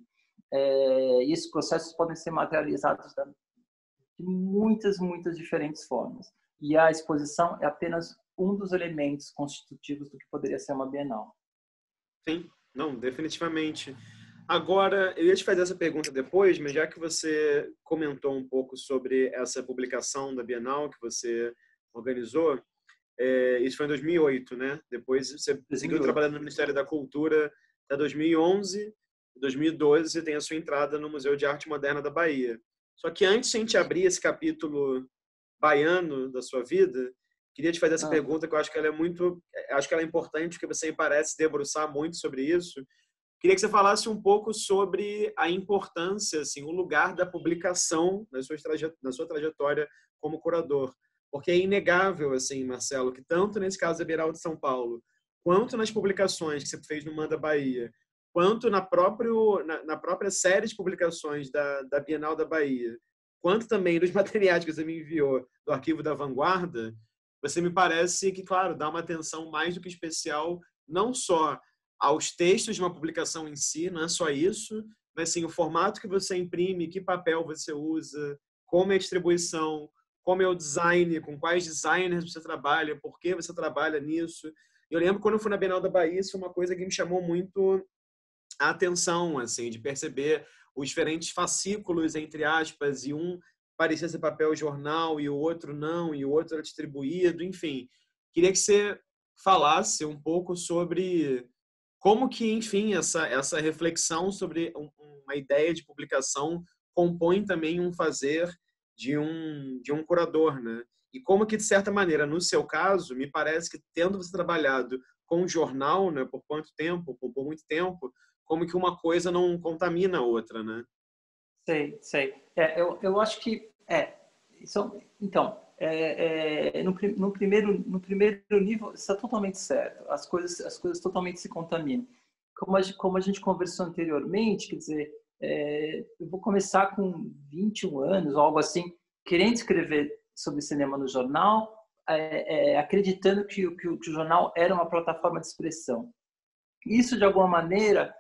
Speaker 2: E esses processos podem ser materializados de muitas diferentes formas. E a exposição é apenas um dos elementos constitutivos do que poderia ser uma Bienal.
Speaker 1: Sim, não, definitivamente. Agora, eu ia te fazer essa pergunta depois, mas já que você comentou um pouco sobre essa publicação da Bienal que você organizou, isso foi em 2008, né? Depois você
Speaker 2: 2008.
Speaker 1: Seguiu trabalhando no Ministério da Cultura até 2011, 2012 você tem a sua entrada no Museu de Arte Moderna da Bahia. Só que antes de a gente abrir esse capítulo baiano da sua vida, queria te fazer essa pergunta que eu acho que ela é importante, porque você me parece debruçar muito sobre isso. Queria que você falasse um pouco sobre a importância, assim, o lugar da publicação na sua trajetória como curador. Porque é inegável, assim, Marcelo, que tanto nesse caso da Bienal de São Paulo, quanto nas publicações que você fez no Manda Bahia, quanto na própria série de publicações da Bienal da Bahia, quanto também nos materiais que você me enviou do Arquivo da Vanguarda, você me parece que, claro, dá uma atenção mais do que especial, não só aos textos de uma publicação em si, não é só isso, mas sim o formato que você imprime, que papel você usa, como é a distribuição, como é o design, com quais designers você trabalha, por que você trabalha nisso. Eu lembro quando eu fui na Bienal da Bahia, isso foi uma coisa que me chamou muito a atenção, assim, de perceber os diferentes fascículos, entre aspas, e um parecia ser papel jornal e o outro não, e o outro era distribuído, enfim. Queria que você falasse um pouco sobre como que, enfim, essa reflexão sobre uma ideia de publicação compõe também um fazer de um curador, né? E como que, de certa maneira, no seu caso, me parece que, tendo você trabalhado com jornal, né, por muito tempo, como que uma coisa não contamina a outra, né?
Speaker 2: Sei, sei. Eu acho que então, no primeiro nível está totalmente certo. As coisas totalmente se contaminam. Como a gente conversou anteriormente, quer dizer, eu vou começar com 21 anos, ou algo assim, querendo escrever sobre cinema no jornal, acreditando que o jornal era uma plataforma de expressão. Isso, de alguma maneira,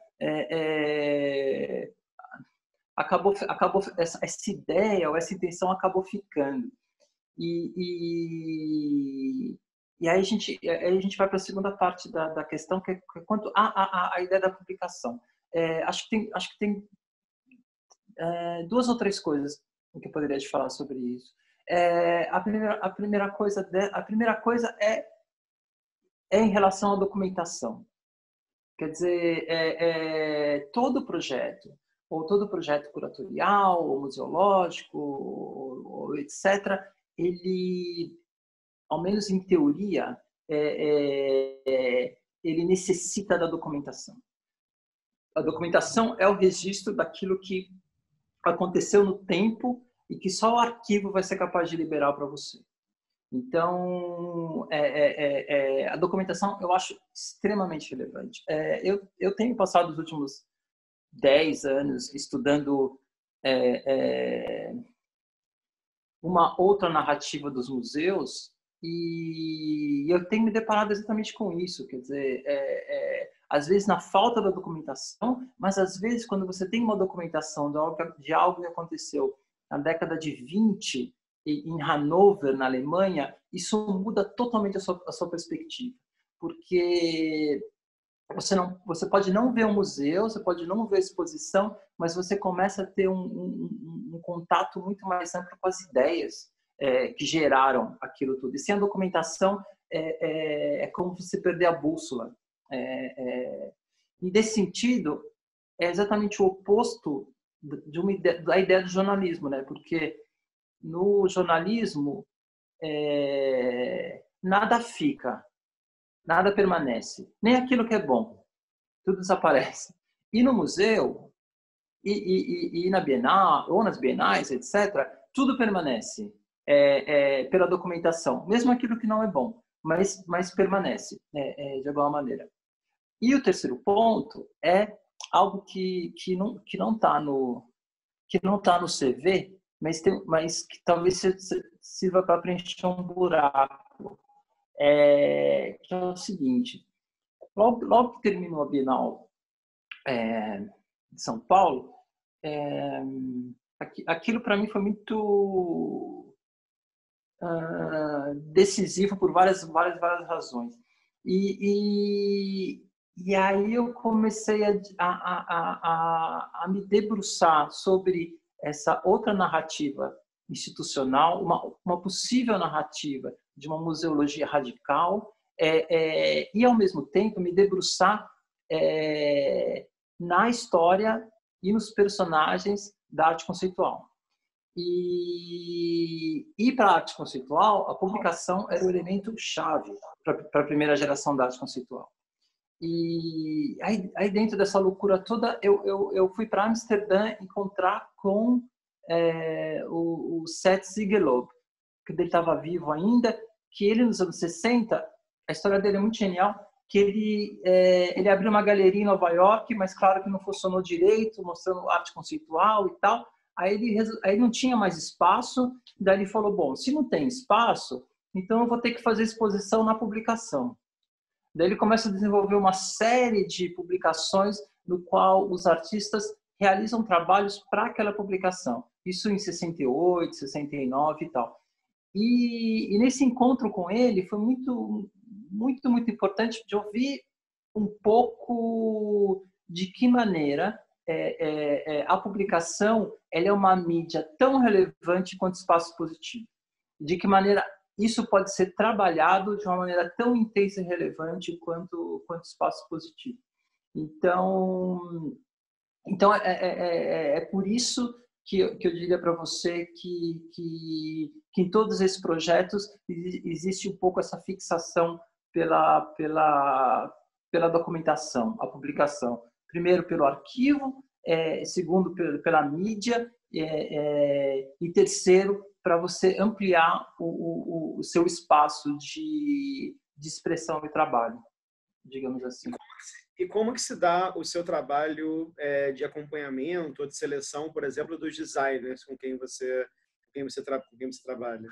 Speaker 2: acabou essa ideia ou essa intenção acabou ficando. E, e, e aí a gente vai para a segunda parte da questão, que é quanto à ideia da publicação. Acho que tem duas ou três coisas que eu poderia te falar sobre isso. A primeira coisa é em relação à documentação. Quer dizer, todo projeto, ou todo projeto curatorial, ou museológico, ou etc., ele, ao menos em teoria, ele necessita da documentação. A documentação é o registro daquilo que aconteceu no tempo e que só o arquivo vai ser capaz de liberar para você. Então, a documentação eu acho extremamente relevante. Eu tenho passado os últimos 10 anos estudando uma outra narrativa dos museus e eu tenho me deparado exatamente com isso. Quer dizer, às vezes na falta da documentação, mas às vezes quando você tem uma documentação de algo que aconteceu na década de 20 em Hannover, na Alemanha, isso muda totalmente a sua perspectiva. Porque você pode não ver o museu, você pode não ver a exposição, mas você começa a ter um contato muito mais amplo com as ideias que geraram aquilo tudo. E sem a documentação, é como você perder a bússola. E nesse sentido, é exatamente o oposto da ideia do jornalismo, né? Porque no jornalismo, nada fica, nada permanece, nem aquilo que é bom, tudo desaparece. E no museu, e na Bienal, ou nas Bienais, etc., tudo permanece pela documentação, mesmo aquilo que não é bom, mas permanece de alguma maneira. E o terceiro ponto é algo que não está no CV, mas que talvez sirva para preencher um buraco. Que é o seguinte: logo que terminou a Bienal de São Paulo, aquilo para mim foi muito decisivo por várias razões. E aí eu comecei a me debruçar sobre essa outra narrativa institucional, uma possível narrativa de uma museologia radical, e ao mesmo tempo me debruçar na história e nos personagens da arte conceitual. E para a arte conceitual, a publicação era o elemento chave para a primeira geração da arte conceitual. E aí dentro dessa loucura toda, eu fui para Amsterdã encontrar com o Seth Ziegelob, que ele estava vivo ainda, que ele nos anos 60, a história dele é muito genial, que ele abriu uma galeria em Nova York, mas claro que não funcionou direito, mostrando arte conceitual e tal. Aí ele não tinha mais espaço, daí ele falou, bom, se não tem espaço, então eu vou ter que fazer exposição na publicação. Daí ele começa a desenvolver uma série de publicações no qual os artistas realizam trabalhos para aquela publicação. Isso em 68, 69 e tal. E nesse encontro com ele foi muito, muito, muito importante de ouvir um pouco de que maneira a publicação ela é uma mídia tão relevante quanto o espaço positivo. De que maneira isso pode ser trabalhado de uma maneira tão intensa e relevante quanto o espaço positivo. Então é por isso que eu diria para você que em todos esses projetos existe um pouco essa fixação pela documentação, a publicação. Primeiro pelo arquivo, segundo, pela mídia, e terceiro, para você ampliar o seu espaço de expressão e trabalho, digamos assim.
Speaker 1: E como que se dá o seu trabalho de acompanhamento ou de seleção, por exemplo, dos designers com quem você trabalha?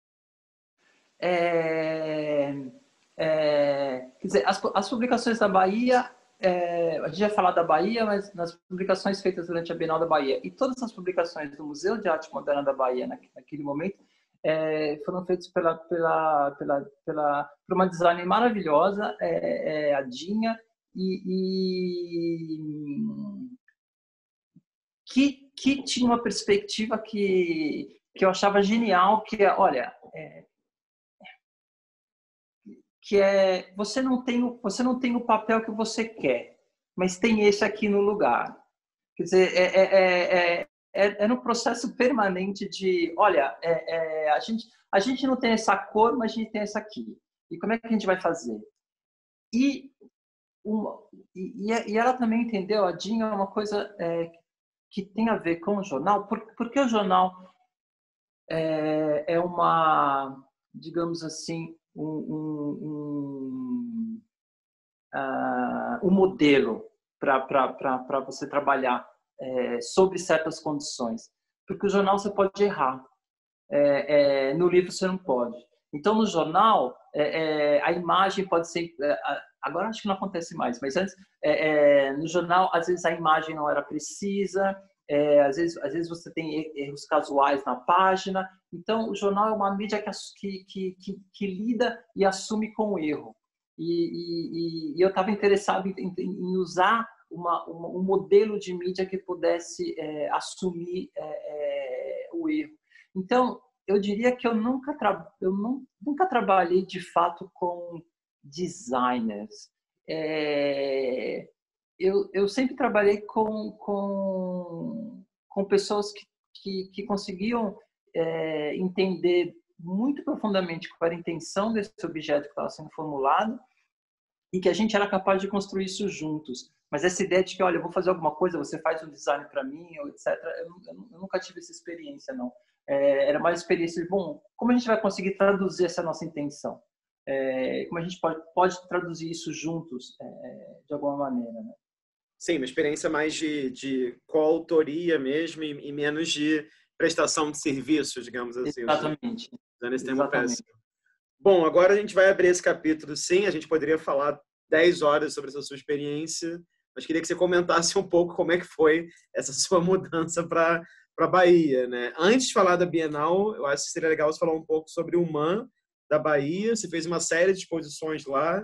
Speaker 2: Quer dizer, as publicações da Bahia, a gente vai falar da Bahia, mas nas publicações feitas durante a Bienal da Bahia e todas as publicações do Museu de Arte Moderna da Bahia naquele momento foram feitas por uma designer maravilhosa, a Dinha, que tinha uma perspectiva que eu achava genial, que é, olha, você não tem o papel que você quer, mas tem esse aqui no lugar. Quer dizer, é no processo permanente de, olha, a gente não tem essa cor, mas a gente tem essa aqui. E como é que a gente vai fazer? E ela também entendeu, a Dinha, uma coisa que tem a ver com o jornal, porque o jornal é uma, digamos assim, um modelo para você trabalhar sobre certas condições. Porque o jornal você pode errar, no livro você não pode. Então, no jornal, a imagem pode ser... agora acho que não acontece mais, mas antes, no jornal, às vezes a imagem não era precisa, às vezes você tem erros casuais na página. Então, o jornal é uma mídia que lida e assume com o erro. E eu estava interessado em usar um modelo de mídia que pudesse assumir o erro. Então, eu diria que eu nunca trabalhei de fato com designers. Eu sempre trabalhei com pessoas que conseguiam entender muito profundamente qual era a intenção desse objeto que estava sendo formulado e que a gente era capaz de construir isso juntos. Mas essa ideia de que, olha, eu vou fazer alguma coisa, você faz um design para mim, ou etc., eu nunca tive essa experiência, não. Era mais experiência de, bom, como a gente vai conseguir traduzir essa nossa intenção? Como a gente pode traduzir isso juntos, de alguma maneira, né?
Speaker 1: Sim, uma experiência mais de coautoria mesmo e menos de prestação de serviço, digamos assim.
Speaker 2: Exatamente.
Speaker 1: Usando esse termo péssimo. Bom, agora a gente vai abrir esse capítulo, sim. A gente poderia falar 10 horas sobre essa sua experiência, mas queria que você comentasse um pouco como é que foi essa sua mudança para a Bahia, né? Antes de falar da Bienal, eu acho que seria legal você falar um pouco sobre o MAN da Bahia. Você fez uma série de exposições lá.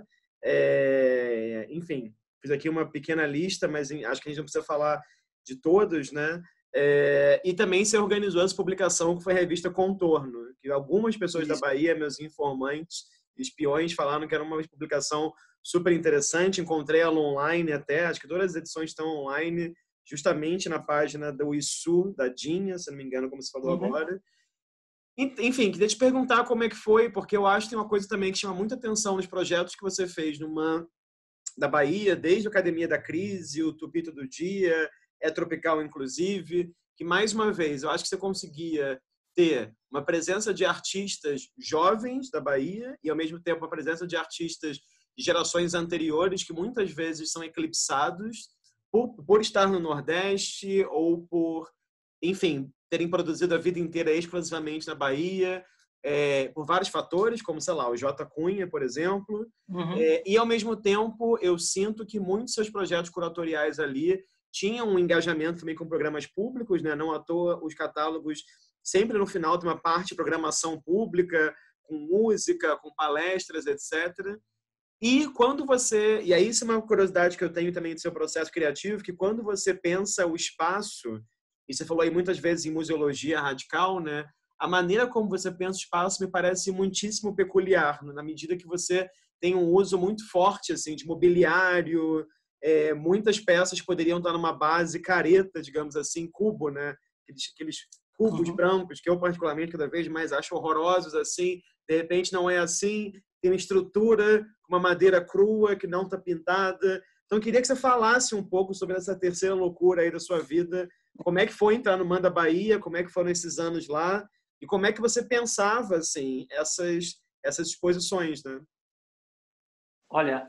Speaker 1: Enfim, fiz aqui uma pequena lista, mas acho que a gente não precisa falar de todos, né? E também você organizou essa publicação que foi a revista Contorno, que algumas pessoas da Bahia, meus informantes, espiões, falaram que era uma publicação super interessante. Encontrei ela online até, acho que todas as edições estão online, justamente na página do ISU, da Dinha, se não me engano, como você falou agora. Enfim, queria te perguntar como é que foi, porque eu acho que tem uma coisa também que chama muita atenção nos projetos que você fez no MAN da Bahia, desde a Academia da Crise, o Tupito do Dia, Tropical, inclusive, que, mais uma vez, eu acho que você conseguia ter uma presença de artistas jovens da Bahia e, ao mesmo tempo, uma presença de artistas de gerações anteriores que muitas vezes são eclipsados por estar no Nordeste ou por, enfim, terem produzido a vida inteira exclusivamente na Bahia, por vários fatores, como, sei lá, o J. Cunha, por exemplo. E, ao mesmo tempo, eu sinto que muitos seus projetos curatoriais ali tinham um engajamento também com programas públicos, né? Não à toa os catálogos sempre no final tem uma parte de programação pública, com música, com palestras, etc. E quando você... E aí isso é uma curiosidade que eu tenho também do seu processo criativo, que quando você pensa o espaço, e você falou aí muitas vezes em museologia radical, né? A maneira como você pensa o espaço me parece muitíssimo peculiar, na medida que você tem um uso muito forte assim, de mobiliário, muitas peças poderiam estar numa base careta, digamos assim, cubo, né? Aqueles cubos brancos que eu particularmente cada vez mais acho horrorosos assim. De repente não é assim, tem uma estrutura com uma madeira crua que não está pintada. Então, eu queria que você falasse um pouco sobre essa terceira loucura aí da sua vida. Como é que foi entrar no Manda Bahia? Como é que foram esses anos lá? E como é que você pensava, assim, essas exposições, né?
Speaker 2: Olha,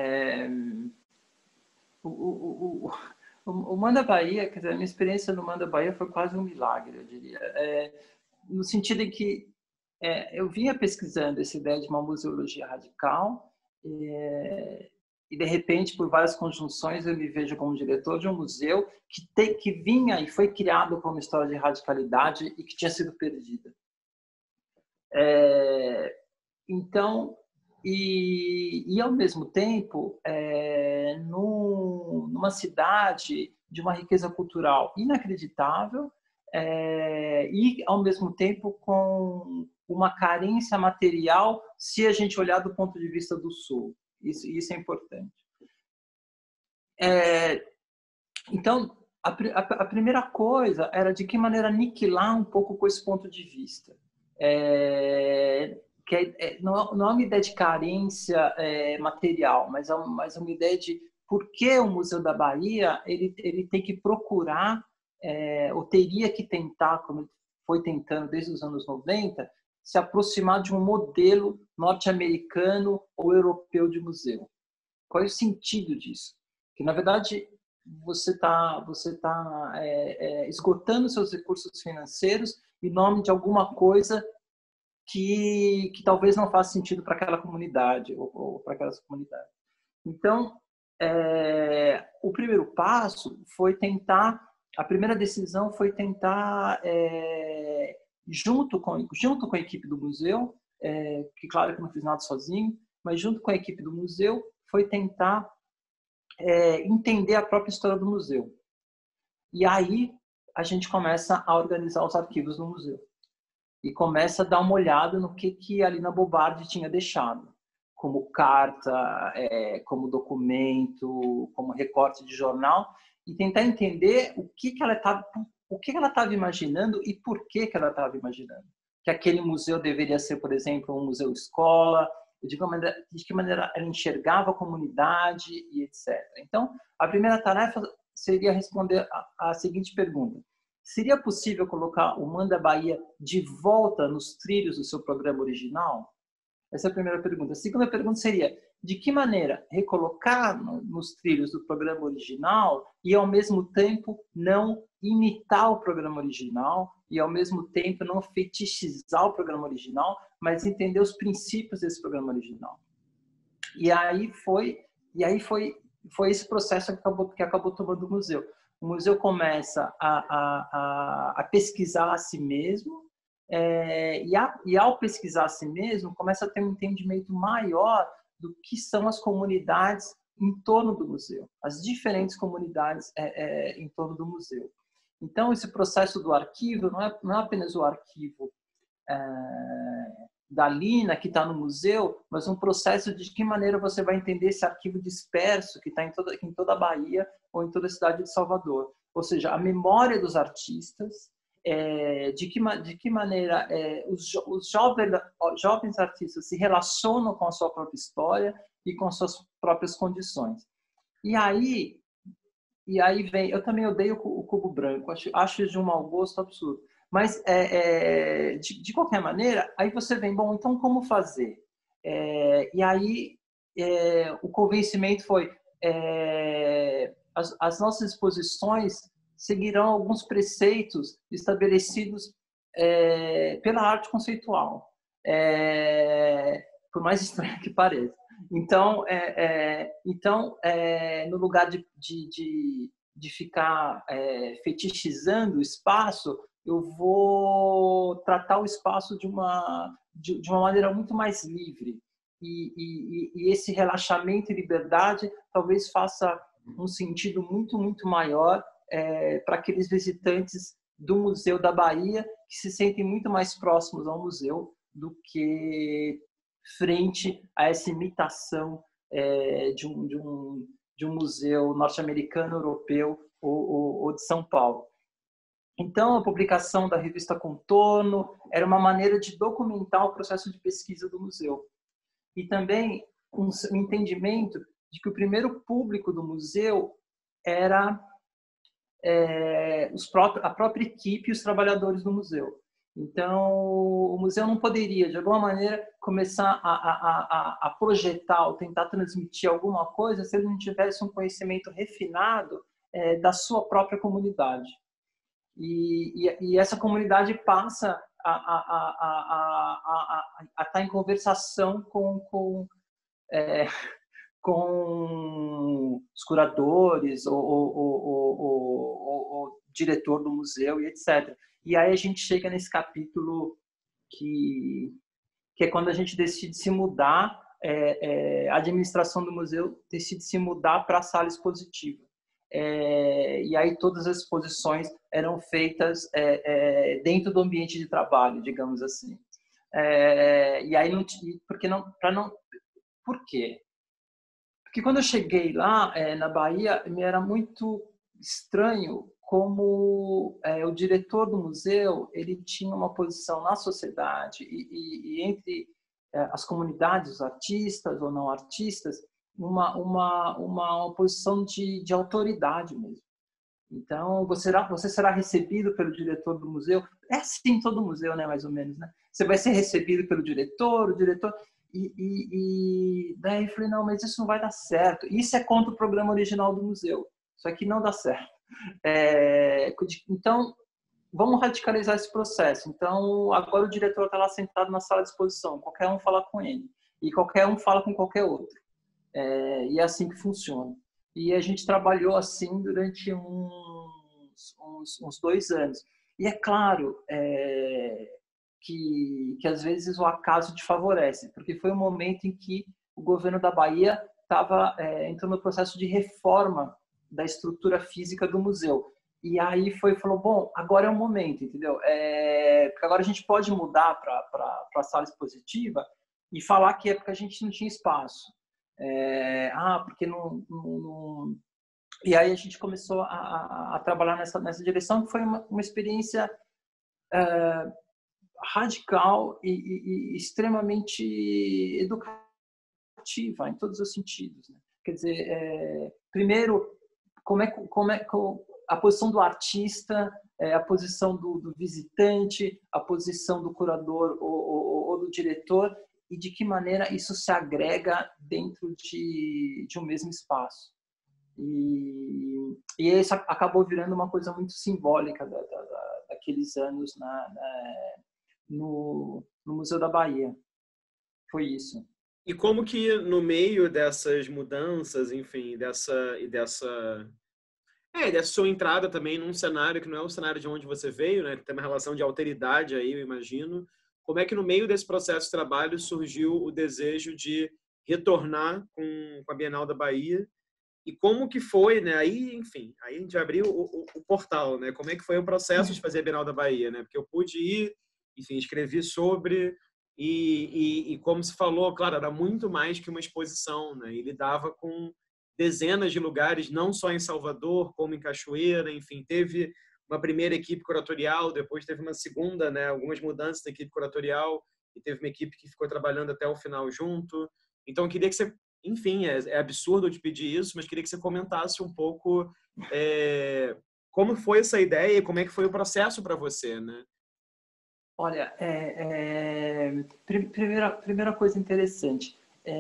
Speaker 2: o Manda Bahia, quer dizer, a minha experiência no Manda Bahia foi quase um milagre, eu diria. No sentido em que eu vinha pesquisando essa ideia de uma museologia radical e de repente, por várias conjunções, eu me vejo como diretor de um museu que vinha e foi criado como história de radicalidade e que tinha sido perdida. Então, e ao mesmo tempo, numa cidade de uma riqueza cultural inacreditável, e ao mesmo tempo com uma carência material, se a gente olhar do ponto de vista do Sul. Isso é importante. Então, a primeira coisa era de que maneira aniquilar um pouco com esse ponto de vista. Não é uma ideia de carência material, mas é uma ideia de por que o Museu da Bahia ele tem que procurar, ou teria que tentar, como foi tentando desde os anos 90, se aproximar de um modelo norte-americano ou europeu de museu. Qual é o sentido disso? Que, na verdade, você tá esgotando seus recursos financeiros em nome de alguma coisa que talvez não faça sentido para aquela comunidade ou para aquelas comunidades. Então, o primeiro passo foi tentar, a primeira decisão foi tentar, junto com a equipe do museu, que claro que eu não fiz nada sozinho, mas junto com a equipe do museu, foi tentar entender a própria história do museu. E aí a gente começa a organizar os arquivos do museu. E começa a dar uma olhada no que a Lina Bobardi tinha deixado, como carta, como documento, como recorte de jornal, e tentar entender o que ela estava imaginando e por que ela estava imaginando. Que aquele museu deveria ser, por exemplo, um museu-escola, de que maneira ela enxergava a comunidade e etc. Então, a primeira tarefa seria responder a seguinte pergunta: seria possível colocar o Manda Bahia de volta nos trilhos do seu programa original? Essa é a primeira pergunta. A segunda pergunta seria: de que maneira recolocar nos trilhos do programa original e, ao mesmo tempo, não imitar o programa original e, ao mesmo tempo, não fetichizar o programa original, mas entender os princípios desse programa original? E aí foi esse processo que acabou tomando o museu. O museu começa a pesquisar a si mesmo, e ao pesquisar a si mesmo, começa a ter um entendimento maior do que são as comunidades em torno do museu, as diferentes comunidades em torno do museu. Então, esse processo do arquivo não é apenas o arquivo da Lina, que está no museu, mas um processo de que maneira você vai entender esse arquivo disperso que está em toda a Bahia ou em toda a cidade de Salvador. Ou seja, a memória dos artistas, de que maneira os jovens artistas se relacionam com a sua própria história e com suas próprias condições. E aí vem, eu também odeio o cubo branco, acho de um mau gosto absurdo. Mas, de qualquer maneira, aí você vem, bom, então como fazer? E aí o convencimento foi, as nossas exposições seguirão alguns preceitos estabelecidos pela arte conceitual, por mais estranho que pareça. Então, no lugar de ficar fetichizando o espaço, eu vou tratar o espaço de uma maneira muito mais livre. E esse relaxamento e liberdade talvez faça um sentido muito, muito maior para aqueles visitantes do Museu da Bahia, que se sentem muito mais próximos ao museu do que frente a essa imitação de um museu norte-americano, europeu ou de São Paulo. Então, a publicação da revista Contorno era uma maneira de documentar o processo de pesquisa do museu. E também um entendimento de que o primeiro público do museu era a própria equipe e os trabalhadores do museu. Então, o museu não poderia, de alguma maneira, começar a projetar ou tentar transmitir alguma coisa se ele não tivesse um conhecimento refinado da sua própria comunidade. E essa comunidade passa a estar em conversação com os curadores ou diretor do museu e etc. E aí a gente chega nesse capítulo que é quando a gente decide se mudar, a administração do museu decide se mudar para a sala expositiva. E aí todas as exposições eram feitas dentro do ambiente de trabalho, digamos assim. E aí não, por quê? Porque quando eu cheguei lá na Bahia, me era muito estranho como o diretor do museu ele tinha uma posição na sociedade e entre as comunidades, os artistas ou não artistas, uma posição de autoridade mesmo. Então, você será recebido pelo diretor do museu. É assim todo museu, né, mais ou menos, né? Você vai ser recebido pelo diretor, o diretor... E daí eu falei, não, mas isso não vai dar certo. Isso é contra o programa original do museu. Isso aqui não dá certo. Então, vamos radicalizar esse processo. Então, agora o diretor está lá sentado na sala de exposição. Qualquer um fala com ele. E qualquer um fala com qualquer outro. E é assim que funciona. E a gente trabalhou assim durante uns 2 anos. E é claro que às vezes o acaso te favorece, porque foi um momento em que o governo da Bahia entrou no processo de reforma da estrutura física do museu. E aí falou, bom, agora é o momento, entendeu? Porque agora a gente pode mudar para a sala expositiva e falar que é porque a gente não tinha espaço. Porque não... E aí a gente começou a trabalhar nessa direção, que foi uma experiência radical e extremamente educativa em todos os sentidos, né? Quer dizer, primeiro, como é a posição do artista, a posição do visitante, a posição do curador ou do diretor, e de que maneira isso se agrega dentro de um mesmo espaço. E isso acabou virando uma coisa muito simbólica daqueles anos no Museu da Bahia. Foi isso.
Speaker 1: E como que no meio dessas mudanças, enfim, dessa sua entrada também num cenário que não é o cenário de onde você veio, né? Tem uma relação de alteridade aí, eu imagino. Como é que no meio desse processo de trabalho surgiu o desejo de retornar com a Bienal da Bahia? E como que foi, né? Aí, enfim, aí a gente abriu o portal, né? Como é que foi o processo de fazer a Bienal da Bahia, né? Porque eu pude ir, enfim, escrevi sobre e como se falou, claro, era muito mais que uma exposição, né? Ele lidava com dezenas de lugares, não só em Salvador, como em Cachoeira, enfim, teve uma primeira equipe curatorial, depois teve uma segunda, né? Algumas mudanças da equipe curatorial e teve uma equipe que ficou trabalhando até o final junto. Então, eu queria que você, enfim, é absurdo eu te pedir isso, mas queria que você comentasse um pouco como foi essa ideia e como é que foi o processo para você, né?
Speaker 2: Olha, primeira coisa interessante,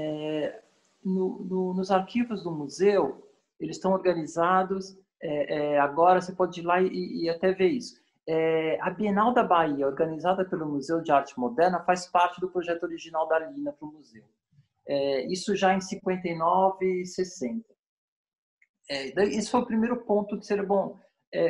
Speaker 2: nos arquivos do museu, eles estão organizados, agora você pode ir lá e até ver isso. A Bienal da Bahia, organizada pelo Museu de Arte Moderna, faz parte do projeto original da Lina para o museu. Isso já em 59 e 60. Esse foi o primeiro ponto de ser bom.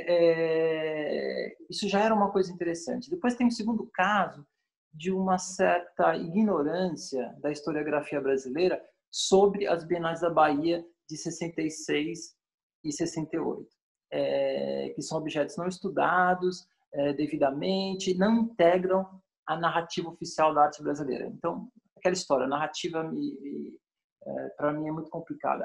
Speaker 2: Isso já era uma coisa interessante. Depois tem o segundo caso de uma certa ignorância da historiografia brasileira sobre as Bienais da Bahia de 66 e 68, que são objetos não estudados devidamente, não integram a narrativa oficial da arte brasileira. Então, aquela história, a narrativa para mim é muito complicada.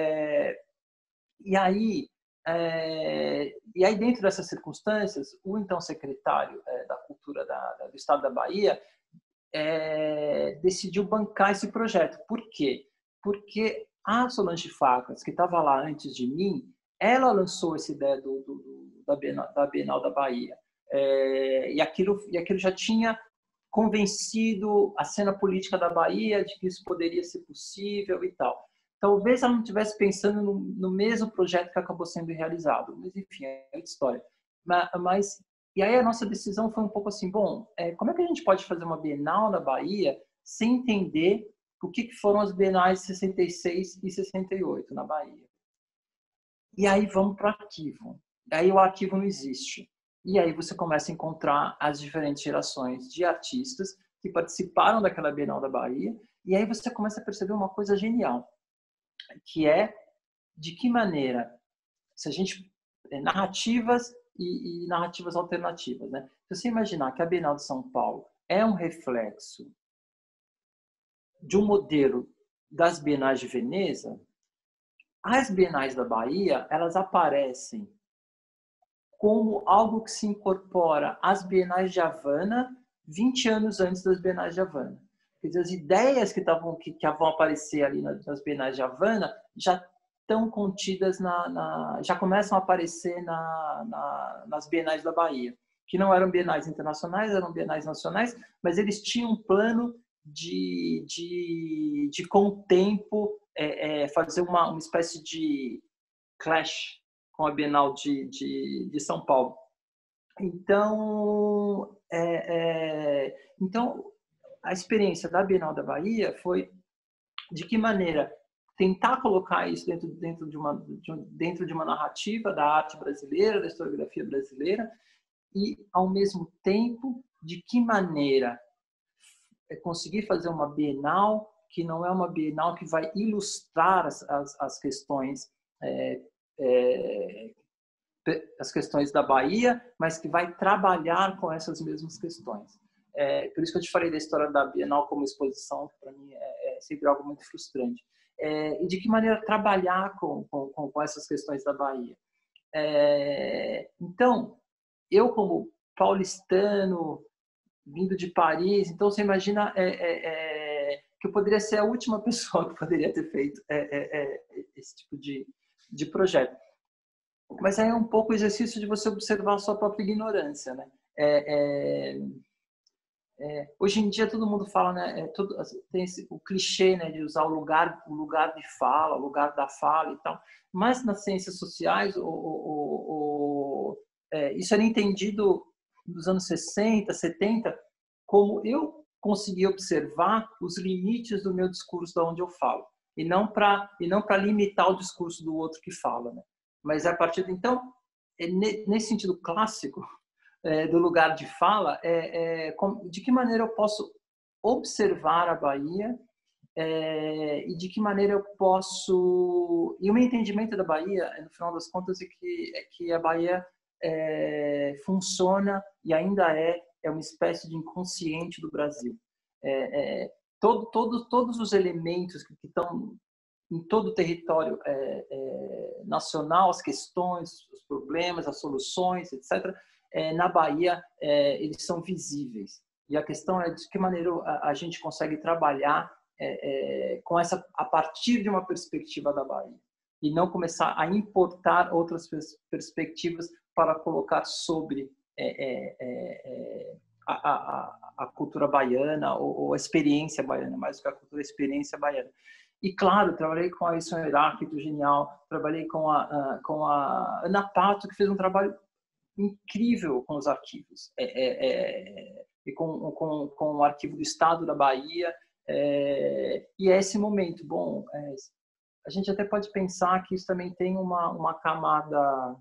Speaker 2: E aí, dentro dessas circunstâncias, o então secretário da Cultura do Estado da Bahia decidiu bancar esse projeto. Por quê? Porque A Solange Facas, que estava lá antes de mim, ela lançou essa ideia da Bienal da Bahia. E aquilo já tinha convencido a cena política da Bahia de que isso poderia ser possível e tal. Talvez ela não estivesse pensando no mesmo projeto que acabou sendo realizado, mas enfim, é outra história. E aí a nossa decisão foi um pouco assim, bom, como é que a gente pode fazer uma Bienal na Bahia sem entender o que foram as Bienais de 66 e 68 na Bahia? E aí vamos para o arquivo. Aí o arquivo não existe. E aí você começa a encontrar as diferentes gerações de artistas que participaram daquela Bienal da Bahia. E aí você começa a perceber uma coisa genial, que é de que maneira, se a gente narrativas e narrativas alternativas, né? Se você imaginar que a Bienal de São Paulo é um reflexo de um modelo das Bienais de Veneza, as Bienais da Bahia, elas aparecem como algo que se incorpora às Bienais de Havana 20 anos antes das Bienais de Havana. Quer dizer, as ideias que vão aparecer ali nas Bienais de Havana já estão contidas já começam a aparecer nas Bienais da Bahia, que não eram Bienais internacionais, eram Bienais nacionais, mas eles tinham um plano de com o tempo, fazer uma espécie de clash com a Bienal de São Paulo. Então, a experiência da Bienal da Bahia foi de que maneira tentar colocar isso dentro de uma narrativa da arte brasileira, da historiografia brasileira, e, ao mesmo tempo, de que maneira conseguir fazer uma Bienal que não é uma Bienal que vai ilustrar as questões as questões da Bahia, mas que vai trabalhar com essas mesmas questões. Por isso que eu te falei da história da Bienal como exposição, que para mim é sempre algo muito frustrante. E de que maneira trabalhar com essas questões da Bahia. Então, eu como paulistano, vindo de Paris, então você imagina que eu poderia ser a última pessoa que poderia ter feito esse tipo de projeto. Mas aí é um pouco o exercício de você observar a sua própria ignorância, né? Hoje em dia todo mundo fala, né? Tem o clichê, né, de usar o lugar de fala, o lugar da fala e tal. Mas nas ciências sociais, isso era entendido nos anos 60, 70, como eu conseguir observar os limites do meu discurso, de onde eu falo, e não para limitar o discurso do outro que fala, né? Mas a partir de então, nesse sentido clássico do lugar de fala, de que maneira eu posso observar a Bahia e de que maneira eu posso... E o meu entendimento da Bahia, no final das contas, é que a Bahia funciona e ainda é uma espécie de inconsciente do Brasil. Todos os elementos que estão em todo o território nacional, as questões, os problemas, as soluções, etc., na Bahia eles são visíveis. E a questão é de que maneira a gente consegue trabalhar a partir de uma perspectiva da Bahia e não começar a importar outras perspectivas para colocar sobre a cultura baiana ou a experiência baiana, mais do que a cultura, a experiência baiana. E, claro, trabalhei com a Alison Heráclito, genial, trabalhei com a Ana Pato, que fez um trabalho incrível com os arquivos, e com o Arquivo do Estado da Bahia, e é esse momento. Bom, a gente até pode pensar que isso também tem uma camada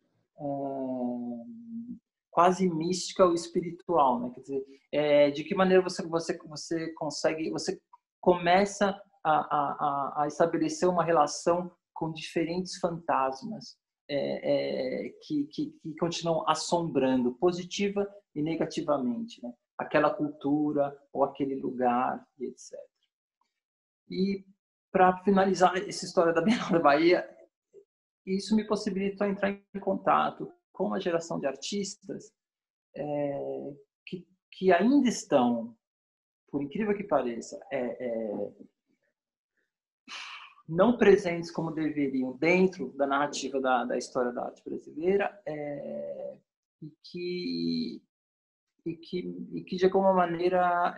Speaker 2: quase mística ou espiritual, né? Quer dizer, de que maneira você consegue, você começa a estabelecer uma relação com diferentes fantasmas que continuam assombrando, positiva e negativamente, né? Aquela cultura ou aquele lugar, etc. E, para finalizar essa história da Bienal da Bahia, isso me possibilitou entrar em contato com uma geração de artistas que ainda estão, por incrível que pareça, não presentes como deveriam dentro da narrativa da história da arte brasileira, e que de alguma maneira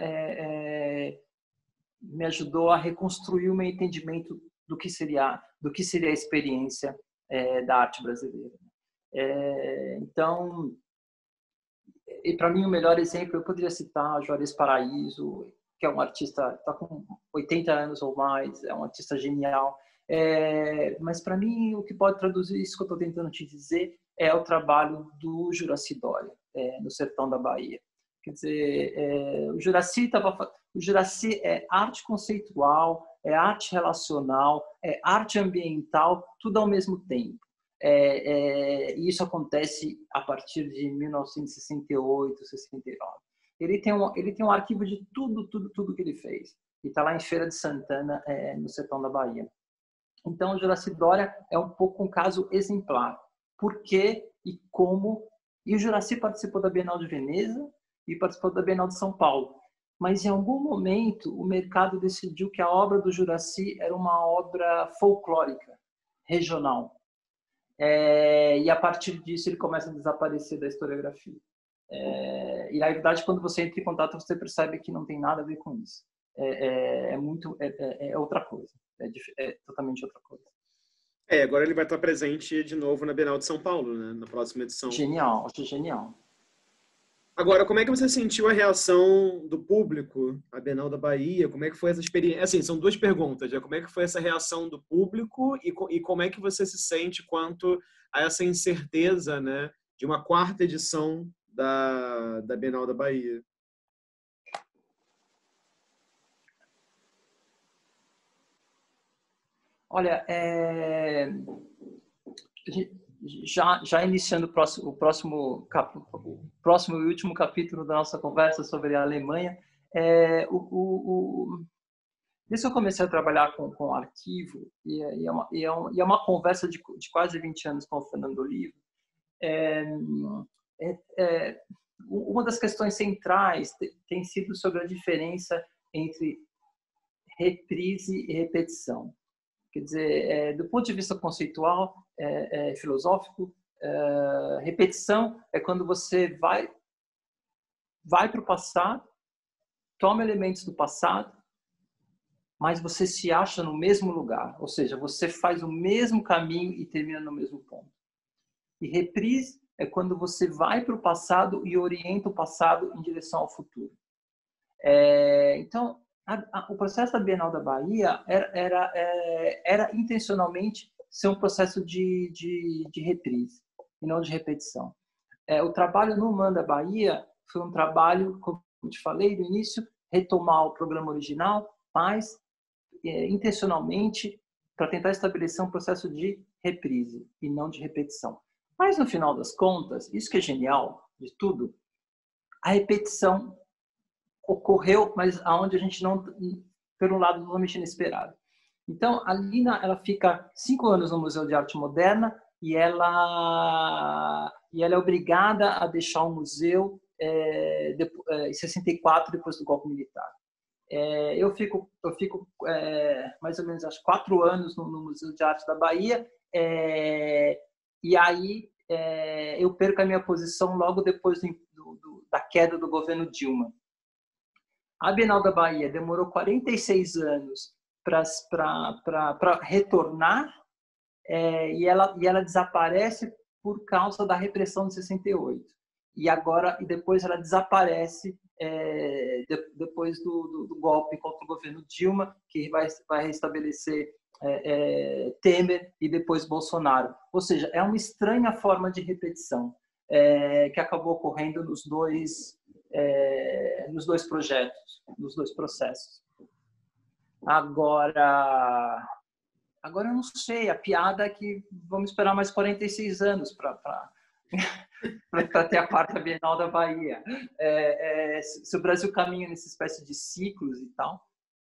Speaker 2: me ajudou a reconstruir o meu entendimento do que seria a experiência da arte brasileira. Então, e para mim o melhor exemplo, eu poderia citar Juarez Paraíso, que é um artista, está com 80 anos ou mais, é um artista genial. Mas para mim o que pode traduzir isso que eu estou tentando te dizer é o trabalho do Juracy Dória, no sertão da Bahia. Quer dizer, o Juracy é arte conceitual, é arte relacional, é arte ambiental, tudo ao mesmo tempo. E isso acontece a partir de 1968, 69. Ele tem um arquivo de tudo que ele fez. E está lá em Feira de Santana, no sertão da Bahia. Então, o Juracy Dória é um pouco um caso exemplar. Por quê e como? E o Juracy participou da Bienal de Veneza e participou da Bienal de São Paulo. Mas, em algum momento, o mercado decidiu que a obra do Juracy era uma obra folclórica, regional. E, a partir disso, ele começa a desaparecer da historiografia. E, na verdade, quando você entra em contato, você percebe que não tem nada a ver com isso. É outra coisa. É totalmente outra coisa.
Speaker 1: Agora ele vai estar presente de novo na Bienal de São Paulo, né? Na próxima edição.
Speaker 2: Genial, acho genial.
Speaker 1: Agora, como é que você sentiu a reação do público à Bienal da Bahia? Como é que foi essa experiência? Assim, são duas perguntas. Como é que foi essa reação do público e como é que você se sente quanto a essa incerteza, né, de uma quarta edição da Bienal da Bahia?
Speaker 2: Olha, já iniciando o próximo e último capítulo da nossa conversa sobre a Alemanha, desde que eu comecei a trabalhar com arquivo, e é uma conversa de quase 20 anos com o Fernando Oliva, uma das questões centrais tem sido sobre a diferença entre reprise e repetição. Quer dizer, do ponto de vista conceitual, filosófico, repetição é quando você vai para o passado, toma elementos do passado, mas você se acha no mesmo lugar. Ou seja, você faz o mesmo caminho e termina no mesmo ponto. E reprise é quando você vai para o passado e orienta o passado em direção ao futuro. Então, o processo da Bienal da Bahia era intencionalmente ser um processo de reprise e não de repetição. O trabalho no Manda Bahia foi um trabalho, como eu te falei no início, retomar o programa original, mas intencionalmente para tentar estabelecer um processo de reprise e não de repetição. Mas no final das contas, isso que é genial de tudo, a repetição ocorreu, mas aonde a gente não, pelo lado totalmente inesperado. Então, a Lina, ela fica 5 anos no Museu de Arte Moderna e ela é obrigada a deixar o museu em 64, depois do golpe militar. Eu fico mais ou menos 4 anos no Museu de Arte da Bahia, e aí eu perco a minha posição logo depois da queda do governo Dilma. A Bienal da Bahia demorou 46 anos para retornar, e ela desaparece por causa da repressão de 68. E depois ela desaparece depois do golpe contra o governo Dilma, que vai restabelecer Temer e depois Bolsonaro. Ou seja, é uma estranha forma de repetição que acabou ocorrendo nos dois projetos, nos dois processos. Agora eu não sei, a piada é que vamos esperar mais 46 anos para ter a quarta Bienal da Bahia. Se o Brasil caminha nessa espécie de ciclos e tal,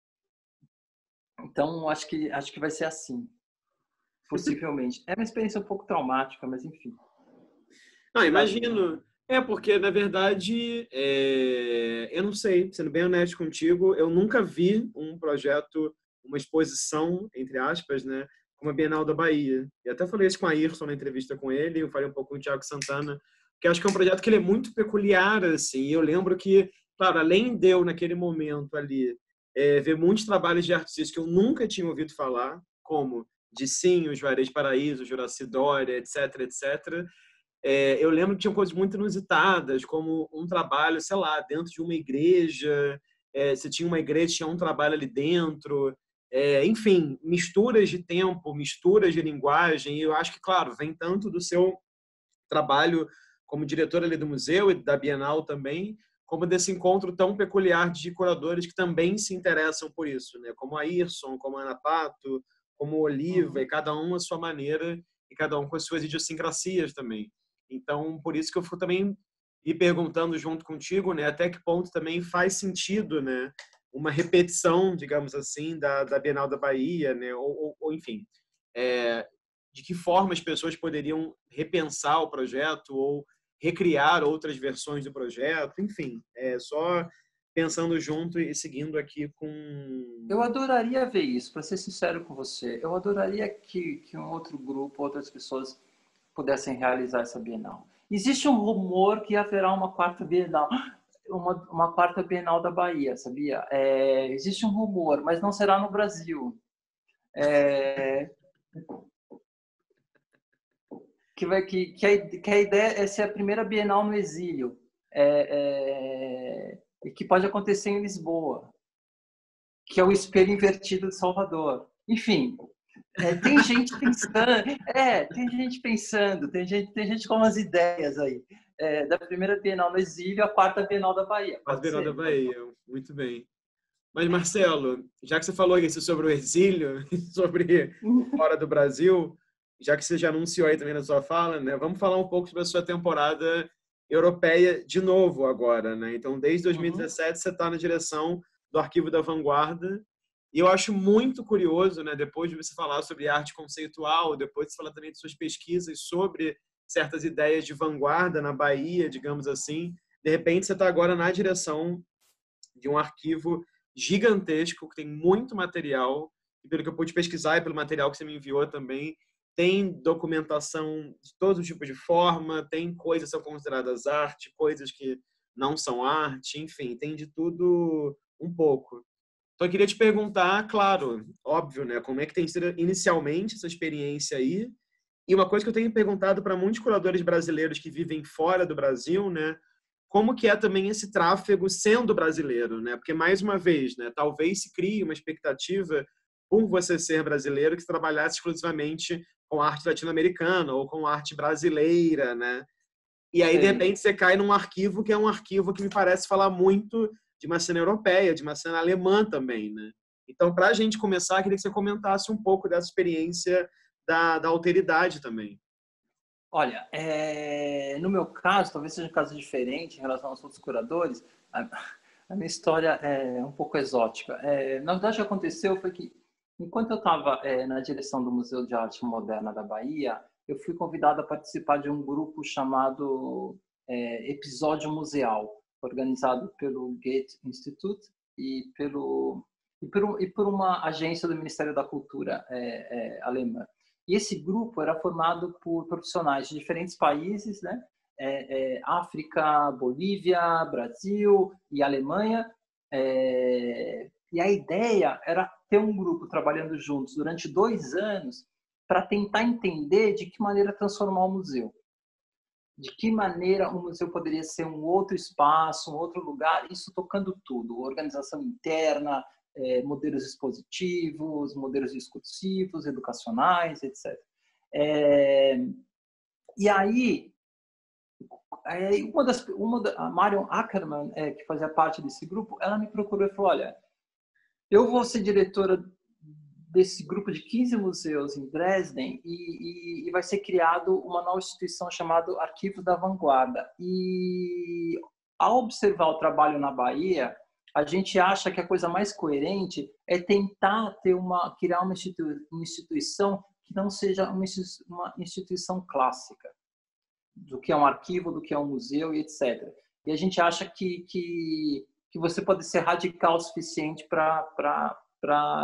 Speaker 2: então acho que vai ser assim, possivelmente. É uma experiência um pouco traumática, mas enfim.
Speaker 1: Não, imagino. Porque, na verdade, eu não sei, sendo bem honesto contigo, eu nunca vi um projeto uma exposição, entre aspas, né, como a Bienal da Bahia. E até falei isso com a Ayrton na entrevista com ele, eu falei um pouco com o Thiago Santana, que acho que é um projeto que ele é muito peculiar, assim. E eu lembro que, claro, além de eu, naquele momento ali, ver muitos trabalhos de artistas que eu nunca tinha ouvido falar, como Dicinho, Juarez Paraíso, Juraci Dória, etc, etc. Eu lembro que tinham coisas muito inusitadas, como um trabalho, sei lá, dentro de uma igreja. Se tinha uma igreja, tinha um trabalho ali dentro. Enfim, misturas de tempo, misturas de linguagem. E eu acho que, claro, vem tanto do seu trabalho como diretor ali do museu e da Bienal também, como desse encontro tão peculiar de curadores que também se interessam por isso, né? Como a Ayrton, como a Ana Pato, como Oliva, e cada um à sua maneira e cada um com as suas idiosincrasias também. Então, por isso que eu fui também me perguntando junto contigo, né, até que ponto também faz sentido, né, uma repetição, digamos assim, da Bienal da Bahia, né, ou enfim, de que forma as pessoas poderiam repensar o projeto ou recriar outras versões do projeto, enfim, só pensando junto e seguindo aqui com...
Speaker 2: Eu adoraria ver isso, para ser sincero com você. Eu adoraria que um outro grupo, outras pessoas pudessem realizar essa Bienal. Existe um rumor que haverá uma quarta Bienal, uma quarta Bienal da Bahia, sabia? Existe um rumor, mas não será no Brasil. Que a ideia é ser a primeira Bienal no exílio, e que pode acontecer em Lisboa, que é o espelho invertido de Salvador. Enfim, tem gente pensando, tem gente com umas ideias aí. Da primeira Bienal no exílio à quarta Bienal da Bahia.
Speaker 1: A Bienal da Bahia, muito bem. Mas, Marcelo, já que você falou isso sobre o exílio, sobre fora do Brasil, já que você já anunciou aí também na sua fala, né, vamos falar um pouco sobre a sua temporada europeia de novo agora, né? Então, desde 2017 você está na direção do Arquivo da Vanguarda. E eu acho muito curioso, né, depois de você falar sobre arte conceitual, depois de você falar também de suas pesquisas sobre certas ideias de vanguarda na Bahia, digamos assim, de repente você está agora na direção de um arquivo gigantesco, que tem muito material, e pelo que eu pude pesquisar e pelo material que você me enviou também, tem documentação de todo tipo de forma, tem coisas que são consideradas arte, coisas que não são arte, enfim, tem de tudo um pouco. Então, eu queria te perguntar, claro, óbvio, né, como é que tem sido inicialmente essa experiência aí? E uma coisa que eu tenho perguntado para muitos curadores brasileiros que vivem fora do Brasil, né, como que é também esse tráfego sendo brasileiro, né? Porque, mais uma vez, né, talvez se crie uma expectativa por você ser brasileiro que trabalhasse exclusivamente com arte latino-americana ou com arte brasileira, né? E aí, de repente, você cai num arquivo que é um arquivo que me parece falar muito de uma cena europeia, de uma cena alemã também, né? Então, para a gente começar, queria que você comentasse um pouco dessa experiência da alteridade também.
Speaker 2: Olha, no meu caso, talvez seja um caso diferente em relação aos outros curadores, a minha história é um pouco exótica. Na verdade, o que aconteceu foi que, enquanto eu estava na direção do Museu de Arte Moderna da Bahia, eu fui convidado a participar de um grupo chamado Episódio Museal, organizado pelo Goethe Institut e por uma agência do Ministério da Cultura alemã. E esse grupo era formado por profissionais de diferentes países, né? África, Bolívia, Brasil e Alemanha. E a ideia era ter um grupo trabalhando juntos durante 2 anos para tentar entender de que maneira transformar o museu. De que maneira o museu poderia ser um outro espaço, um outro lugar, isso tocando tudo, organização interna, modelos expositivos, modelos discursivos, educacionais, etc. E aí, a Marion Ackerman, que fazia parte desse grupo, ela me procurou e falou, olha, eu vou ser diretora desse grupo de 15 museus em Dresden e vai ser criado uma nova instituição chamada Arquivo da Vanguarda. E ao observar o trabalho na Bahia, a gente acha que a coisa mais coerente é tentar criar uma instituição que não seja uma instituição clássica, do que é um arquivo, do que é um museu e etc. E a gente acha que você pode ser radical o suficiente para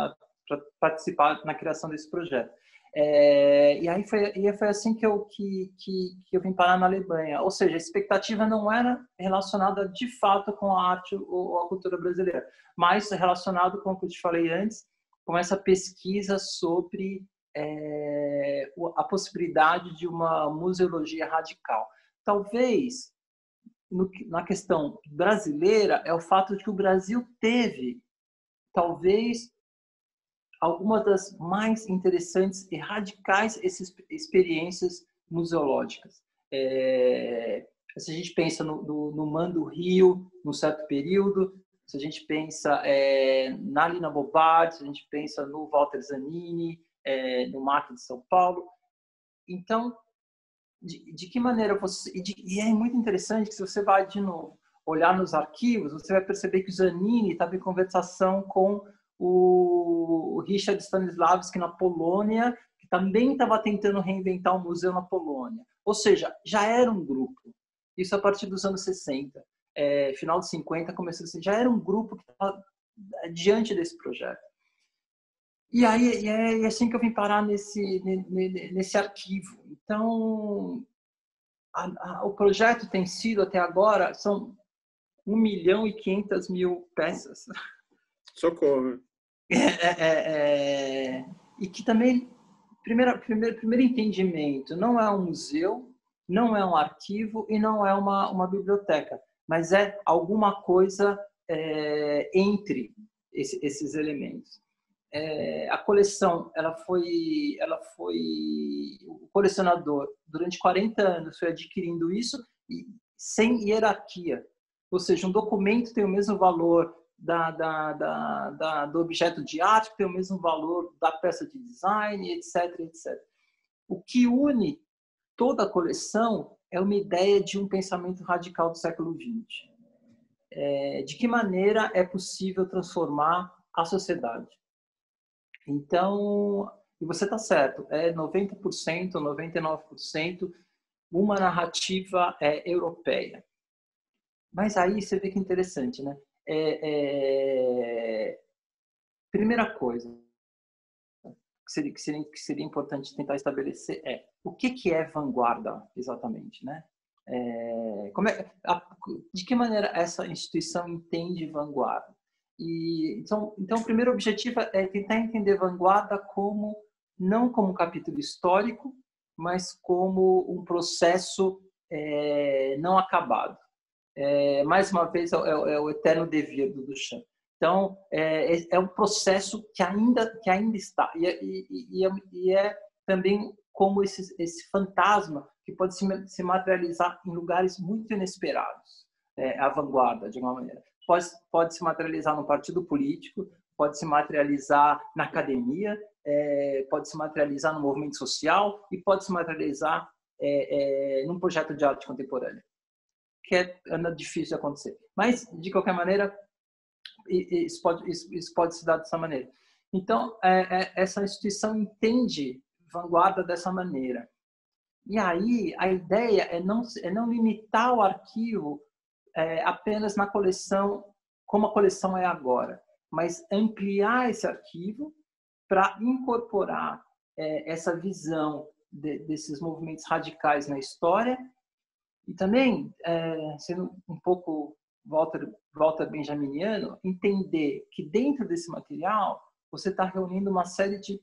Speaker 2: participar na criação desse projeto. E aí foi assim que eu vim parar na Alemanha. Ou seja, a expectativa não era relacionada de fato com a arte ou a cultura brasileira, mas relacionado com o que eu te falei antes, com essa pesquisa sobre a possibilidade de uma museologia radical. Talvez, na questão brasileira, é o fato de que o Brasil teve, talvez, algumas das mais interessantes e radicais experiências museológicas. Se a gente pensa no Man do Rio, num certo período, se a gente pensa na Lina Bobardi, se a gente pensa no Walter Zanini, no MAC de São Paulo. Então, de que maneira você... E é muito interessante que se você vai, de novo, olhar nos arquivos, você vai perceber que o Zanini estava em conversação com o Richard Stanislavski na Polônia, que também estava tentando reinventar um museu na Polônia. Ou seja, já era um grupo. Isso a partir dos anos 60. Final de 50, começou assim, já era um grupo que estava diante desse projeto. E aí é assim que eu vim parar nesse arquivo. Então, o projeto tem sido, até agora, são 1.500.000 peças.
Speaker 1: Socorro.
Speaker 2: E que também, primeiro entendimento, não é um museu, não é um arquivo e não é uma biblioteca, mas é alguma coisa entre esses elementos. A coleção, o colecionador, durante 40 anos, foi adquirindo isso sem hierarquia. Ou seja, um documento tem o mesmo valor do objeto de arte, que tem o mesmo valor da peça de design, etc, etc. O que une toda a coleção é uma ideia de um pensamento radical do século XX. De que maneira é possível transformar a sociedade? Então, e você está certo, 90%, 99% uma narrativa europeia. Mas aí você vê que interessante, né? Primeira coisa que seria importante tentar estabelecer o que é vanguarda, exatamente, né? De que maneira essa instituição entende vanguarda? Então, o primeiro objetivo é tentar entender vanguarda não como um capítulo histórico, mas como um processo não acabado. Mais uma vez, é o eterno devir do Duchamp. Então, é um processo que ainda está. E é também como esse fantasma que pode se materializar em lugares muito inesperados. A vanguarda, de alguma maneira. Pode se materializar no partido político, pode se materializar na academia, pode se materializar no movimento social e pode se materializar num projeto de arte contemporânea, que anda difícil de acontecer. Mas, de qualquer maneira, isso pode se dar dessa maneira. Então, essa instituição entende vanguarda dessa maneira. E aí, a ideia é não limitar o arquivo apenas na coleção, como a coleção é agora, mas ampliar esse arquivo para incorporar essa visão desses movimentos radicais na história e também, sendo um pouco Walter benjaminiano, entender que dentro desse material você está reunindo uma série de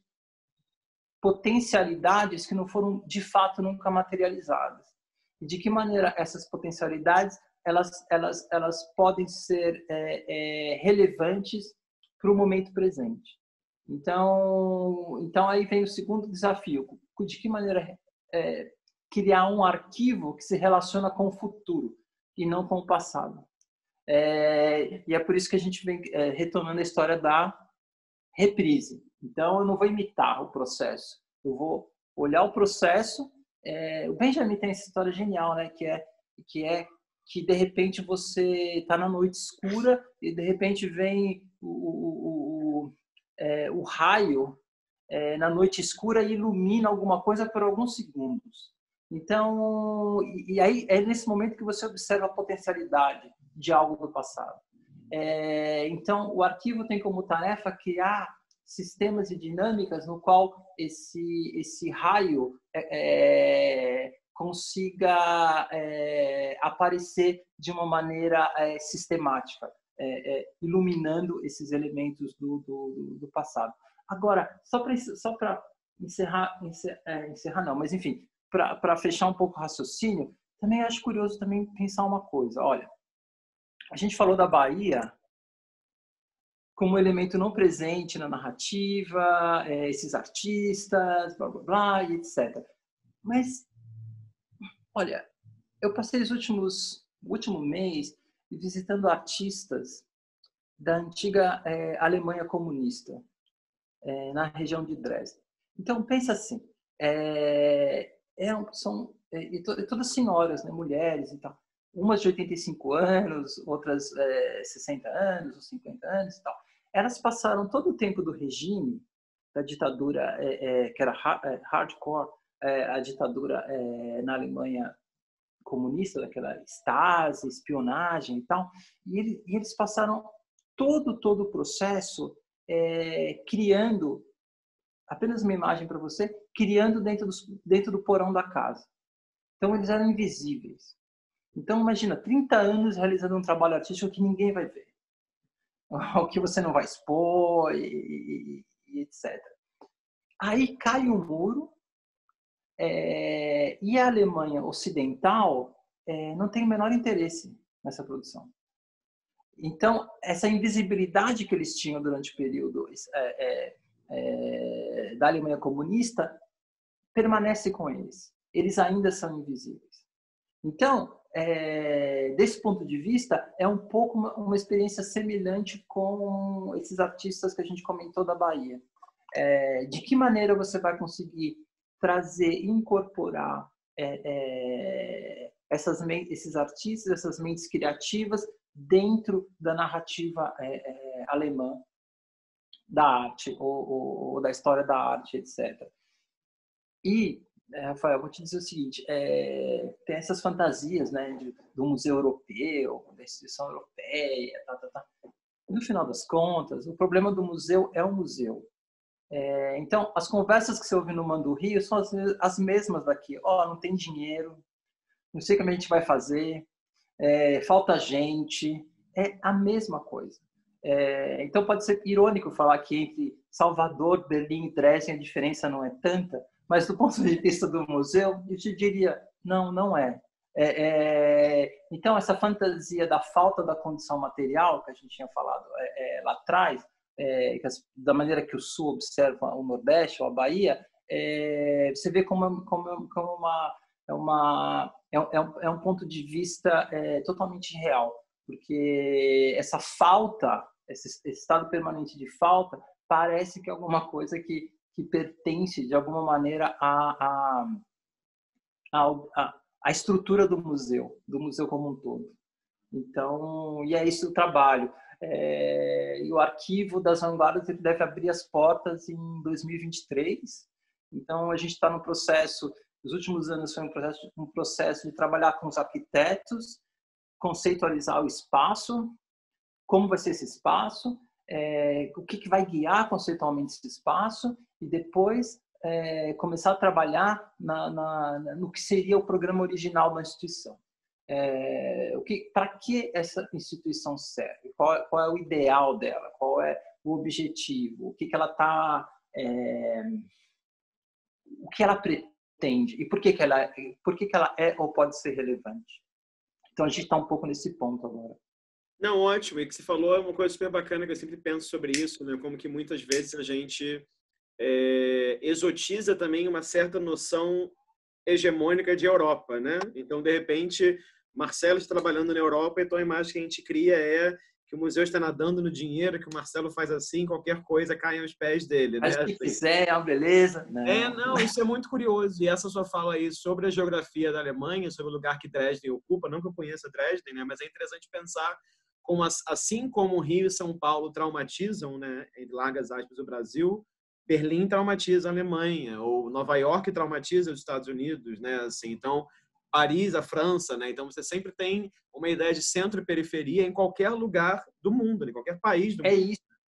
Speaker 2: potencialidades que não foram, de fato, nunca materializadas. E de que maneira essas potencialidades elas podem ser relevantes para o momento presente. Então aí vem o segundo desafio. De que maneira criar um arquivo que se relaciona com o futuro e não com o passado. E é por isso que a gente vem retomando a história da reprise. Então, eu não vou imitar o processo. Eu vou olhar o processo. O Benjamin tem essa história genial, né? Que de repente você está na noite escura e de repente vem o raio na noite escura e ilumina alguma coisa por alguns segundos. Então, e aí é nesse momento que você observa a potencialidade de algo do passado. Então, o arquivo tem como tarefa criar sistemas e dinâmicas no qual esse raio consiga aparecer de uma maneira sistemática, iluminando esses elementos do passado. Agora, só para encerrar não, mas enfim, para fechar um pouco o raciocínio, também acho curioso também pensar uma coisa. Olha, a gente falou da Bahia como elemento não presente na narrativa, esses artistas, blá, blá, blá, e etc. Mas, olha, eu passei o último mês visitando artistas da antiga Alemanha comunista, na região de Dresden. Então, pensa assim, são todas senhoras, né, mulheres e tal. Umas de 85 anos, outras 60 anos ou 50 anos e tal. Elas passaram todo o tempo do regime, da ditadura, que era hardcore, a ditadura na Alemanha comunista, daquela Stasi, espionagem e tal, e eles passaram todo o processo criando, apenas uma imagem para você, criando dentro do porão da casa. Então, eles eram invisíveis. Então, imagina, 30 anos realizando um trabalho artístico que ninguém vai ver. O que você não vai expor e etc. Aí cai o muro e a Alemanha Ocidental não tem o menor interesse nessa produção. Então, essa invisibilidade que eles tinham durante o período da Alemanha comunista permanece com eles. Eles ainda são invisíveis. Então, desse ponto de vista, é um pouco uma experiência semelhante com esses artistas que a gente comentou da Bahia. De que maneira você vai conseguir trazer, incorporar esses artistas, essas mentes criativas dentro da narrativa alemã da arte ou da história da arte, etc. E, Rafael, eu vou te dizer o seguinte, tem essas fantasias, né, do museu europeu, da instituição europeia, tá. No final das contas, o problema do museu é o museu. Então, as conversas que você ouve no Mando Rio são as mesmas daqui. Não tem dinheiro, não sei como a gente vai fazer, falta gente, é a mesma coisa. Então, pode ser irônico falar que entre Salvador, Berlim e Dresden a diferença não é tanta, mas do ponto de vista do museu, eu te diria, não é. Então, essa fantasia da falta da condição material, que a gente tinha falado lá atrás, da maneira que o Sul observa o Nordeste ou a Bahia, você vê como um ponto de vista totalmente real, porque essa falta, esse estado permanente de falta, parece que é alguma coisa que pertence de alguma maneira à estrutura do museu como um todo. Então, e é isso o trabalho. E o Arquivo das Vanguardas ele deve abrir as portas em 2023. Então, a gente está no processo, nos últimos anos foi um processo de trabalhar com os arquitetos, conceitualizar o espaço, como vai ser esse espaço, o que vai guiar conceitualmente esse espaço, e depois começar a trabalhar no que seria o programa original da instituição. Para que essa instituição serve? Qual é o ideal dela? Qual é o objetivo? O que ela está, o que ela pretende e por que ela é ou pode ser relevante? Então a gente está um pouco nesse ponto agora.
Speaker 1: Não, ótimo. E que você falou é uma coisa super bacana que eu sempre penso sobre isso, né? Como que muitas vezes a gente exotiza também uma certa noção hegemônica de Europa, né? Então, de repente, Marcelo está trabalhando na Europa, então a imagem que a gente cria é que o museu está nadando no dinheiro, que o Marcelo faz assim, qualquer coisa cai aos pés dele, né?
Speaker 2: Mas se quiser, é uma beleza.
Speaker 1: Não, isso é muito curioso. E essa sua fala aí sobre a geografia da Alemanha, sobre o lugar que Dresden ocupa, não que eu conheça Dresden, né? Mas é interessante pensar como, assim como Rio e São Paulo traumatizam, né, em largas aspas, o Brasil, Berlim traumatiza a Alemanha, ou Nova York traumatiza os Estados Unidos, né? Assim, então, Paris, a França, né? Então, você sempre tem uma ideia de centro e periferia em qualquer lugar do mundo, em qualquer país do mundo.
Speaker 2: É isso.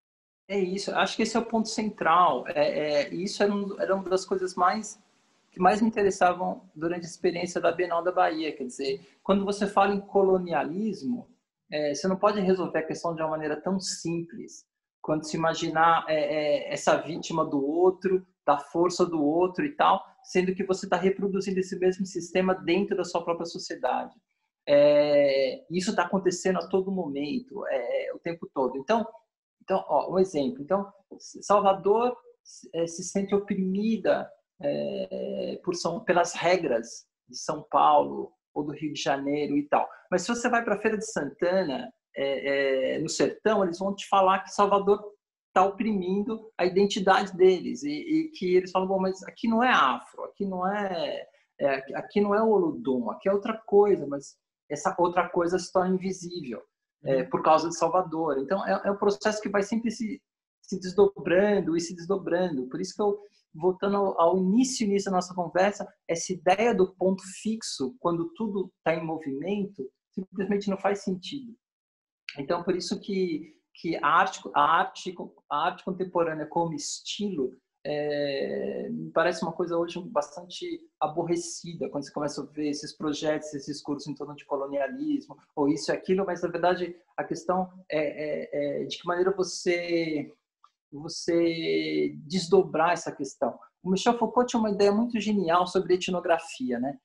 Speaker 2: É isso, acho que esse é o ponto central. Isso era uma das coisas que mais me interessavam durante a experiência da Bienal da Bahia. Quer dizer, quando você fala em colonialismo, você não pode resolver a questão de uma maneira tão simples, quando se imaginar essa vítima do outro, da força do outro e tal, sendo que você está reproduzindo esse mesmo sistema dentro da sua própria sociedade. Isso está acontecendo a todo momento, o tempo todo. Então, ó, um exemplo. Então, Salvador se sente oprimida pelas regras de São Paulo ou do Rio de Janeiro e tal. Mas se você vai para a Feira de Santana, no sertão, eles vão te falar que Salvador está oprimindo a identidade deles e que eles falam, bom, mas aqui não é afro, aqui não é o Olodum, aqui é outra coisa, mas essa outra coisa se torna invisível por causa de Salvador. Então, é um processo que vai sempre se desdobrando e se desdobrando. Por isso que voltando ao início da nossa conversa, essa ideia do ponto fixo, quando tudo está em movimento, simplesmente não faz sentido. Então, por isso que a arte contemporânea como estilo me parece uma coisa hoje bastante aborrecida, quando você começa a ver esses projetos, esses cursos em torno de colonialismo, ou isso e aquilo, mas, na verdade, a questão é de que maneira você desdobrar essa questão. O Michel Foucault tinha uma ideia muito genial sobre etnografia, né?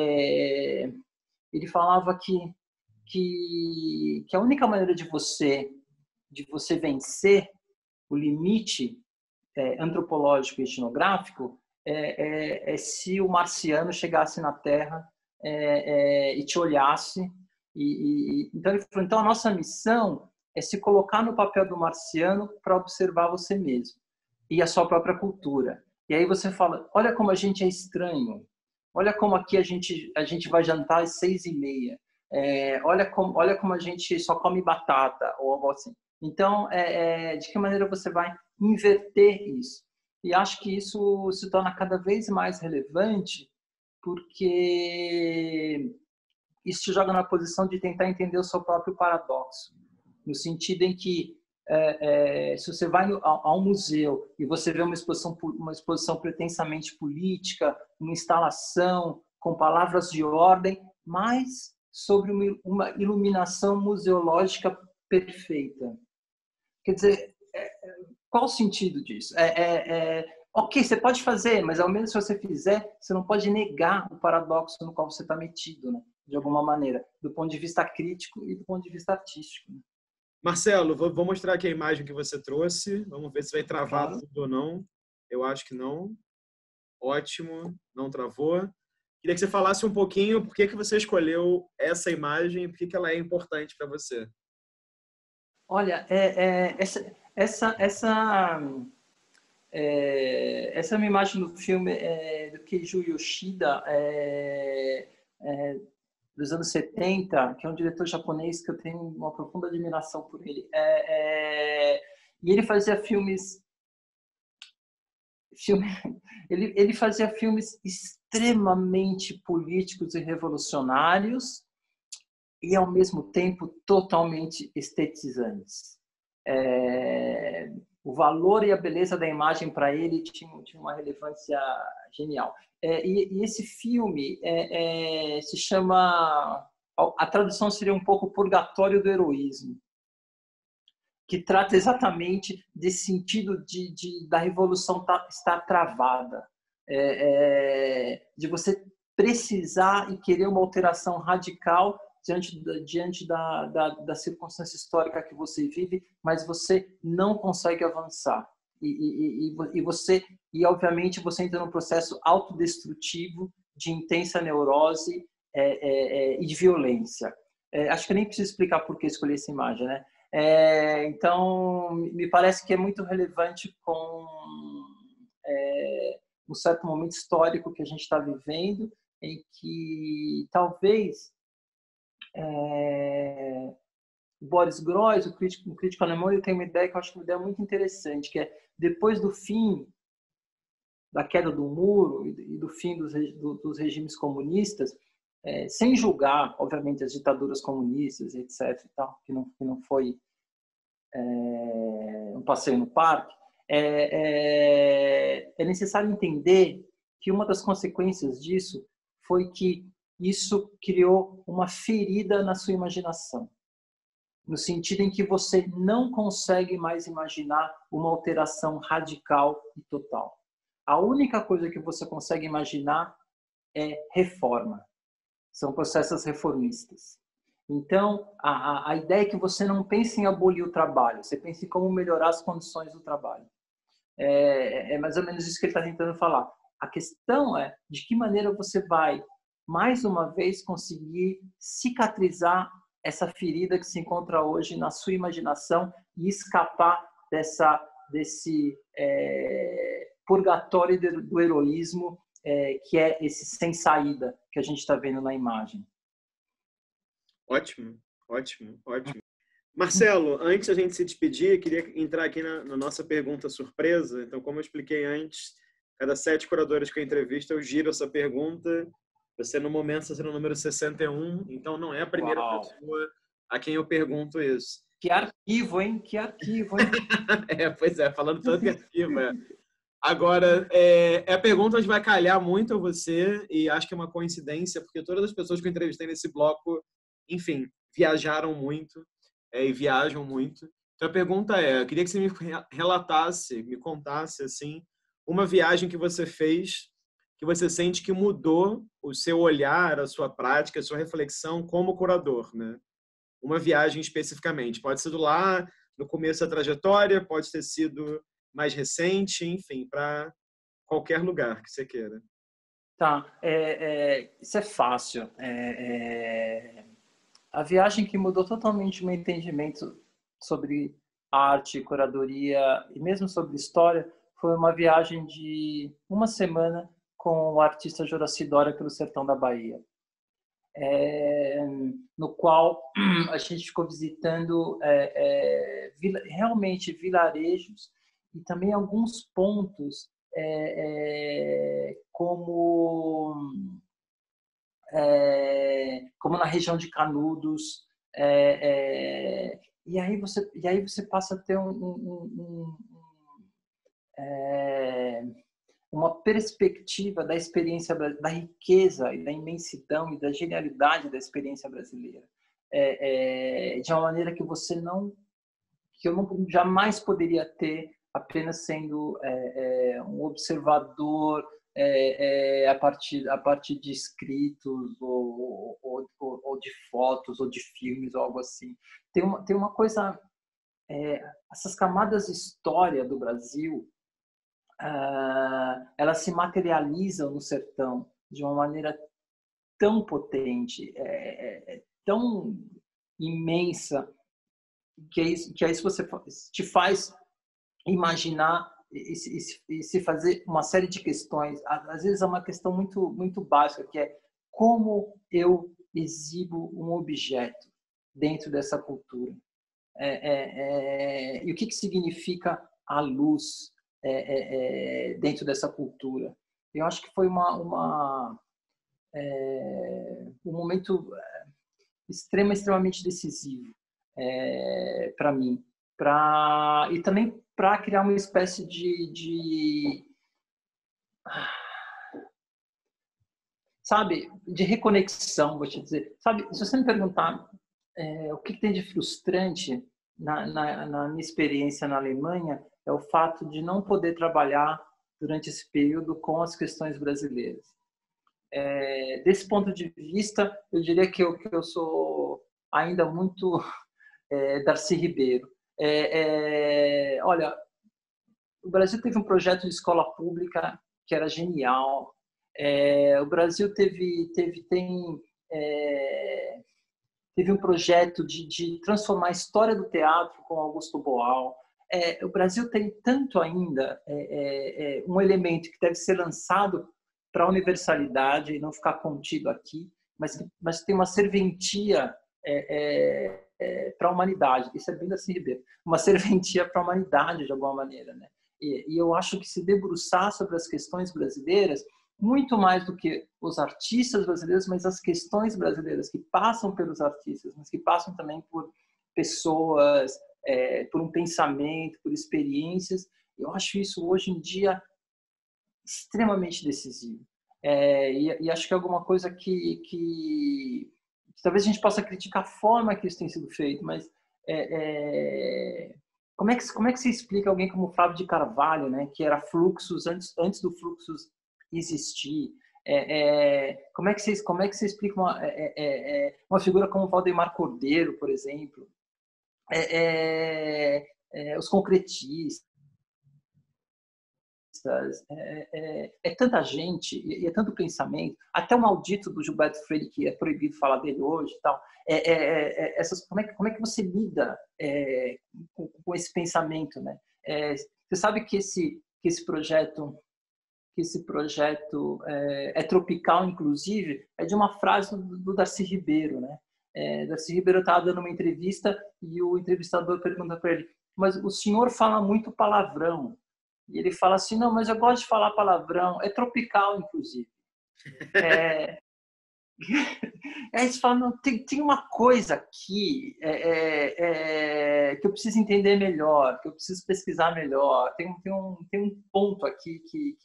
Speaker 2: Ele falava que a única maneira de você vencer o limite antropológico e etnográfico se o marciano chegasse na Terra e te olhasse. Então ele falou, então a nossa missão é se colocar no papel do marciano para observar você mesmo e a sua própria cultura. E aí você fala, olha como a gente é estranho, olha como aqui a gente vai jantar às 6:30, olha como a gente só come batata, ou algo assim. Então, de que maneira você vai inverter isso? E acho que isso se torna cada vez mais relevante porque isso te joga na posição de tentar entender o seu próprio paradoxo, no sentido em que se você vai a um museu e você vê uma exposição pretensamente política, uma instalação com palavras de ordem, mas sobre uma iluminação museológica perfeita. Quer dizer, qual o sentido disso? Ok, você pode fazer, mas ao menos se você fizer, você não pode negar o paradoxo no qual você está metido, né? De alguma maneira, do ponto de vista crítico e do ponto de vista artístico. Né?
Speaker 1: Marcelo, vou mostrar aqui a imagem que você trouxe. Vamos ver se vai travar
Speaker 2: Claro.
Speaker 1: tudo ou não. Eu acho que não. Ótimo, não travou. Queria que você falasse um pouquinho por que você escolheu essa imagem e por que ela é importante para você.
Speaker 2: Olha, essa é uma imagem do filme do Keiju Yoshida, dos anos 70, que é um diretor japonês que eu tenho uma profunda admiração por ele. E ele fazia ele fazia filmes extremamente políticos e revolucionários e, ao mesmo tempo, totalmente estetizantes. O valor e a beleza da imagem para ele tinha uma relevância genial. E esse filme se chama... A tradução seria um pouco Purgatório do Heroísmo, que trata exatamente desse sentido da revolução estar travada, de você precisar e querer uma alteração radical diante da circunstância histórica que você vive, mas você não consegue avançar. E obviamente, você entra num processo autodestrutivo de intensa neurose e de violência. Acho que eu nem preciso explicar por que escolhi essa imagem, né? Então, me parece que é muito relevante com um certo momento histórico que a gente está vivendo, em que talvez o Boris Groys, um crítico alemão, ele tem uma ideia que eu acho uma ideia muito interessante, que é depois do fim da queda do muro e do fim dos regimes comunistas, sem julgar, obviamente, as ditaduras comunistas, etc., e tal, que não foi um passeio no parque, é necessário entender que uma das consequências disso foi que isso criou uma ferida na sua imaginação, no sentido em que você não consegue mais imaginar uma alteração radical e total. A única coisa que você consegue imaginar é reforma. São processos reformistas. Então, a ideia é que você não pense em abolir o trabalho, você pense em como melhorar as condições do trabalho. É mais ou menos isso que ele está tentando falar. A questão é de que maneira você vai, mais uma vez, conseguir cicatrizar essa ferida que se encontra hoje na sua imaginação e escapar desse purgatório do heroísmo, que é esse sem saída que a gente está vendo na imagem.
Speaker 1: Ótimo, ótimo, ótimo. Marcelo, antes da gente se despedir, eu queria entrar aqui na nossa pergunta surpresa. Então, como eu expliquei antes, cada 7 curadores que eu entrevisto, eu giro essa pergunta. Você, no momento, está sendo o número 61, então não é a primeira pessoa a quem eu pergunto isso.
Speaker 2: Que arquivo, hein? Que arquivo, hein?
Speaker 1: Pois é, falando tanto de arquivo. Agora, a pergunta onde vai calhar muito a você, e acho que é uma coincidência, porque todas as pessoas que eu entrevistei nesse bloco, enfim, viajaram muito e viajam muito. Então, a pergunta eu queria que você me relatasse, me contasse, assim, uma viagem que você fez, que você sente que mudou o seu olhar, a sua prática, a sua reflexão como curador, né? Uma viagem especificamente. Pode ser lá no começo da trajetória, pode ter sido mais recente, enfim, para qualquer lugar que você queira.
Speaker 2: Tá, isso é fácil. A viagem que mudou totalmente o meu entendimento sobre arte, curadoria e mesmo sobre história foi uma viagem de uma semana com o artista Juracy Dória pelo sertão da Bahia, no qual a gente ficou visitando realmente vilarejos e também alguns pontos como na região de Canudos, e aí você passa a ter uma perspectiva da experiência, da riqueza e da imensidão e da genialidade da experiência brasileira, de uma maneira que eu não jamais poderia ter apenas sendo um observador a partir de escritos ou de fotos ou de filmes ou algo assim. Tem uma coisa, essas camadas de história do Brasil, elas se materializam no sertão de uma maneira tão potente, tão imensa, que é isso você te faz imaginar e se fazer uma série de questões. Às vezes é uma questão muito, muito básica, que é como eu exibo um objeto dentro dessa cultura. E o que significa a luz dentro dessa cultura. Eu acho que foi um momento extremamente decisivo para mim, e também para criar uma espécie sabe, de reconexão, vou te dizer. Sabe, se você me perguntar o que tem de frustrante na minha experiência na Alemanha, é o fato de não poder trabalhar durante esse período com as questões brasileiras. Desse ponto de vista, eu diria que eu sou ainda muito Darcy Ribeiro. Olha, o Brasil teve um projeto de escola pública que era genial. O Brasil teve um projeto de transformar a história do teatro com Augusto Boal. O Brasil tem tanto ainda um elemento que deve ser lançado para a universalidade e não ficar contido aqui, mas tem uma serventia para a humanidade. Isso é bem assim, Ribeiro. Uma serventia para a humanidade, de alguma maneira, né? E eu acho que se debruçar sobre as questões brasileiras, muito mais do que os artistas brasileiros, mas as questões brasileiras que passam pelos artistas, mas que passam também por pessoas por um pensamento, por experiências. Eu acho isso hoje em dia extremamente decisivo. E acho que é alguma coisa que talvez a gente possa criticar a forma que isso tem sido feito, mas como é que se explica alguém como Flávio de Carvalho, né, que era Fluxus antes do Fluxus existir? Como é que você explica uma figura como Valdemar Cordeiro, por exemplo? Os concretistas, tanta gente e é tanto pensamento, até o maldito do Gilberto Freire, que é proibido falar dele hoje e tal. Como é que você lida com esse pensamento, né? Você sabe que esse projeto é tropical, inclusive, é de uma frase do Darcy Ribeiro, né? Darcy Ribeiro estava dando uma entrevista e o entrevistador pergunta para ele: mas o senhor fala muito palavrão? E ele fala assim: não, mas eu gosto de falar palavrão, é tropical, inclusive. Aí você fala: não, tem uma coisa aqui que eu preciso entender melhor, que eu preciso pesquisar melhor. Tem um ponto aqui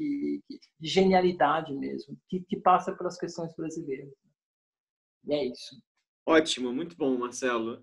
Speaker 2: de genialidade mesmo, que passa pelas questões brasileiras. E é isso.
Speaker 1: Ótimo, muito bom, Marcelo.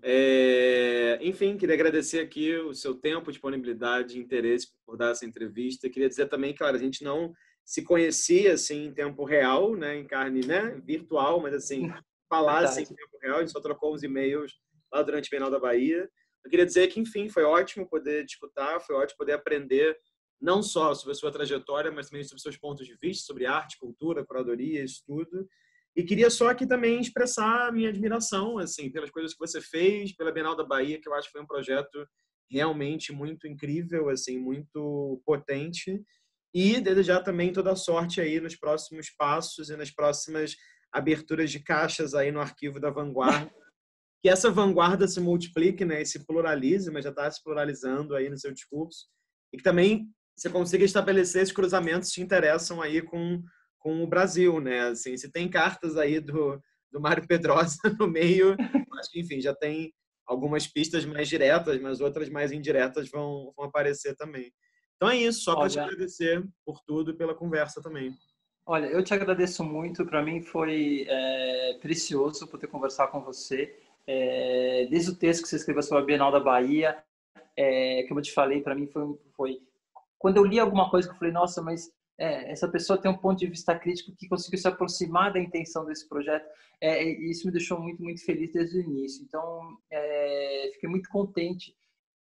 Speaker 1: Enfim, queria agradecer aqui o seu tempo, disponibilidade e interesse por dar essa entrevista. Queria dizer também, claro, a gente não se conhecia assim em tempo real, né, em carne, né, virtual, mas assim, falar assim, em tempo real, a gente só trocou uns e-mails lá durante o Bienal da Bahia. Eu queria dizer que, enfim, foi ótimo poder discutir, foi ótimo poder aprender não só sobre a sua trajetória, mas também sobre seus pontos de vista, sobre arte, cultura, curadoria, estudo. E queria só aqui também expressar a minha admiração, assim, pelas coisas que você fez, pela Bienal da Bahia, que eu acho que foi um projeto realmente muito incrível, assim, muito potente. E desejar também toda a sorte aí nos próximos passos e nas próximas aberturas de caixas aí no arquivo da Vanguarda. Que essa vanguarda se multiplique, né, e se pluralize, mas já está se pluralizando aí no seu discurso. E que também você consiga estabelecer esses cruzamentos que te interessam aí com o Brasil, né? Assim, se tem cartas aí do Mário Pedrosa no meio, acho que, enfim, já tem algumas pistas mais diretas, mas outras mais indiretas vão aparecer também. Então é isso, só para te agradecer por tudo e pela conversa também.
Speaker 2: Olha, eu te agradeço muito, para mim foi precioso poder conversar com você. Desde o texto que você escreveu sobre a Bienal da Bahia, como eu te falei, para mim foi... Quando eu li alguma coisa que eu falei: nossa, mas essa pessoa tem um ponto de vista crítico que conseguiu se aproximar da intenção desse projeto. Isso me deixou muito, muito feliz desde o início. Então, fiquei muito contente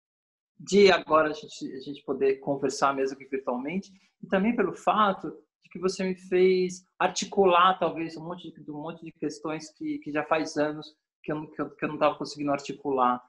Speaker 2: de agora a gente poder conversar mesmo que virtualmente, e também pelo fato de que você me fez articular talvez um monte de questões que já faz anos que eu não estava conseguindo articular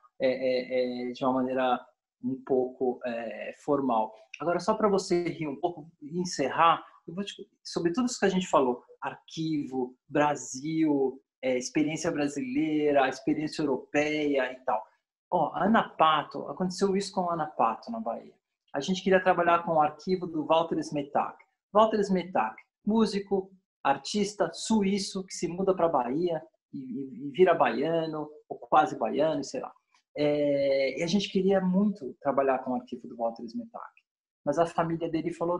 Speaker 2: de uma maneira um pouco formal. Agora, só para você rir um pouco e encerrar, sobre tudo isso que a gente falou: arquivo, Brasil, experiência brasileira, experiência europeia e tal. A Ana Pato, aconteceu isso com a Ana Pato na Bahia. A gente queria trabalhar com o arquivo do Walter Smetak. Walter Smetak, músico, artista suíço que se muda para a Bahia e vira baiano, ou quase baiano, sei lá. E a gente queria muito trabalhar com o arquivo do Walter Smetak. Mas a família dele falou: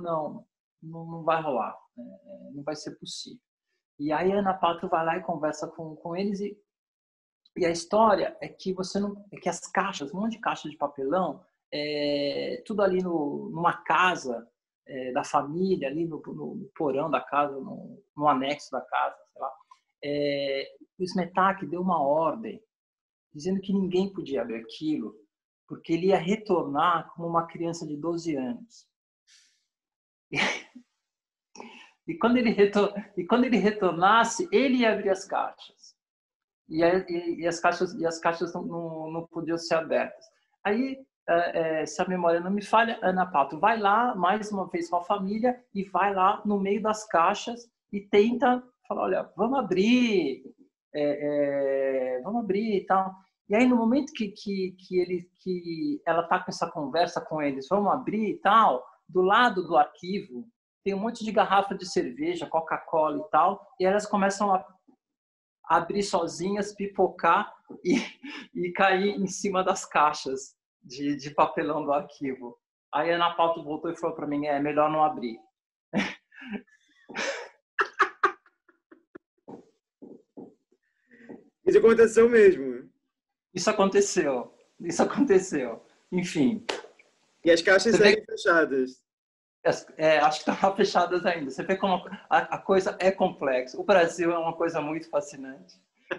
Speaker 2: não vai rolar, não vai ser possível. E aí a Ana Pato vai lá e conversa com eles e a história é que que as caixas, um monte de caixa de papelão, tudo ali numa casa da família, ali no porão da casa, no anexo da casa, sei lá. O Smetak deu uma ordem dizendo que ninguém podia abrir aquilo, porque ele ia retornar como uma criança de 12 anos. E quando ele retornasse, ele ia abrir as caixas. E as caixas não podiam ser abertas. Aí, se a memória não me falha, Ana Pato vai lá, mais uma vez com a família, e vai lá no meio das caixas e tenta falar: olha, vamos abrir e tal. E aí, no momento que ela está com essa conversa com eles: vamos abrir e tal, do lado do arquivo tem um monte de garrafa de cerveja, Coca-Cola e tal, e elas começam a abrir sozinhas, pipocar e cair em cima das caixas. de papelão do arquivo. Aí a Ana Paula voltou e falou para mim, é melhor não abrir.
Speaker 1: Isso aconteceu mesmo.
Speaker 2: Isso aconteceu. Enfim.
Speaker 1: E as caixas seguem fechadas.
Speaker 2: Acho que estão fechadas ainda. Você vê como a coisa é complexa. O Brasil é uma coisa muito fascinante.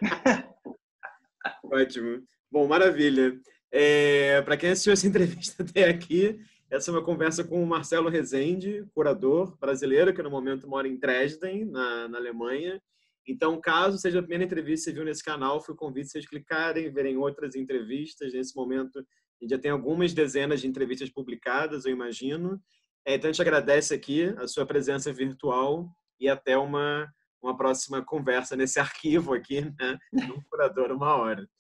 Speaker 1: Ótimo. Bom, maravilha. Para quem assistiu essa entrevista até aqui, essa é uma conversa com o Marcelo Rezende, curador brasileiro, que no momento mora em Dresden, na Alemanha. Então, caso seja a primeira entrevista que você viu nesse canal, foi o convite vocês clicarem, verem outras entrevistas. Nesse momento, a gente já tem algumas dezenas de entrevistas publicadas, eu imagino. Então, a gente agradece aqui a sua presença virtual e até uma próxima conversa nesse arquivo aqui, né? No Curador Uma Hora.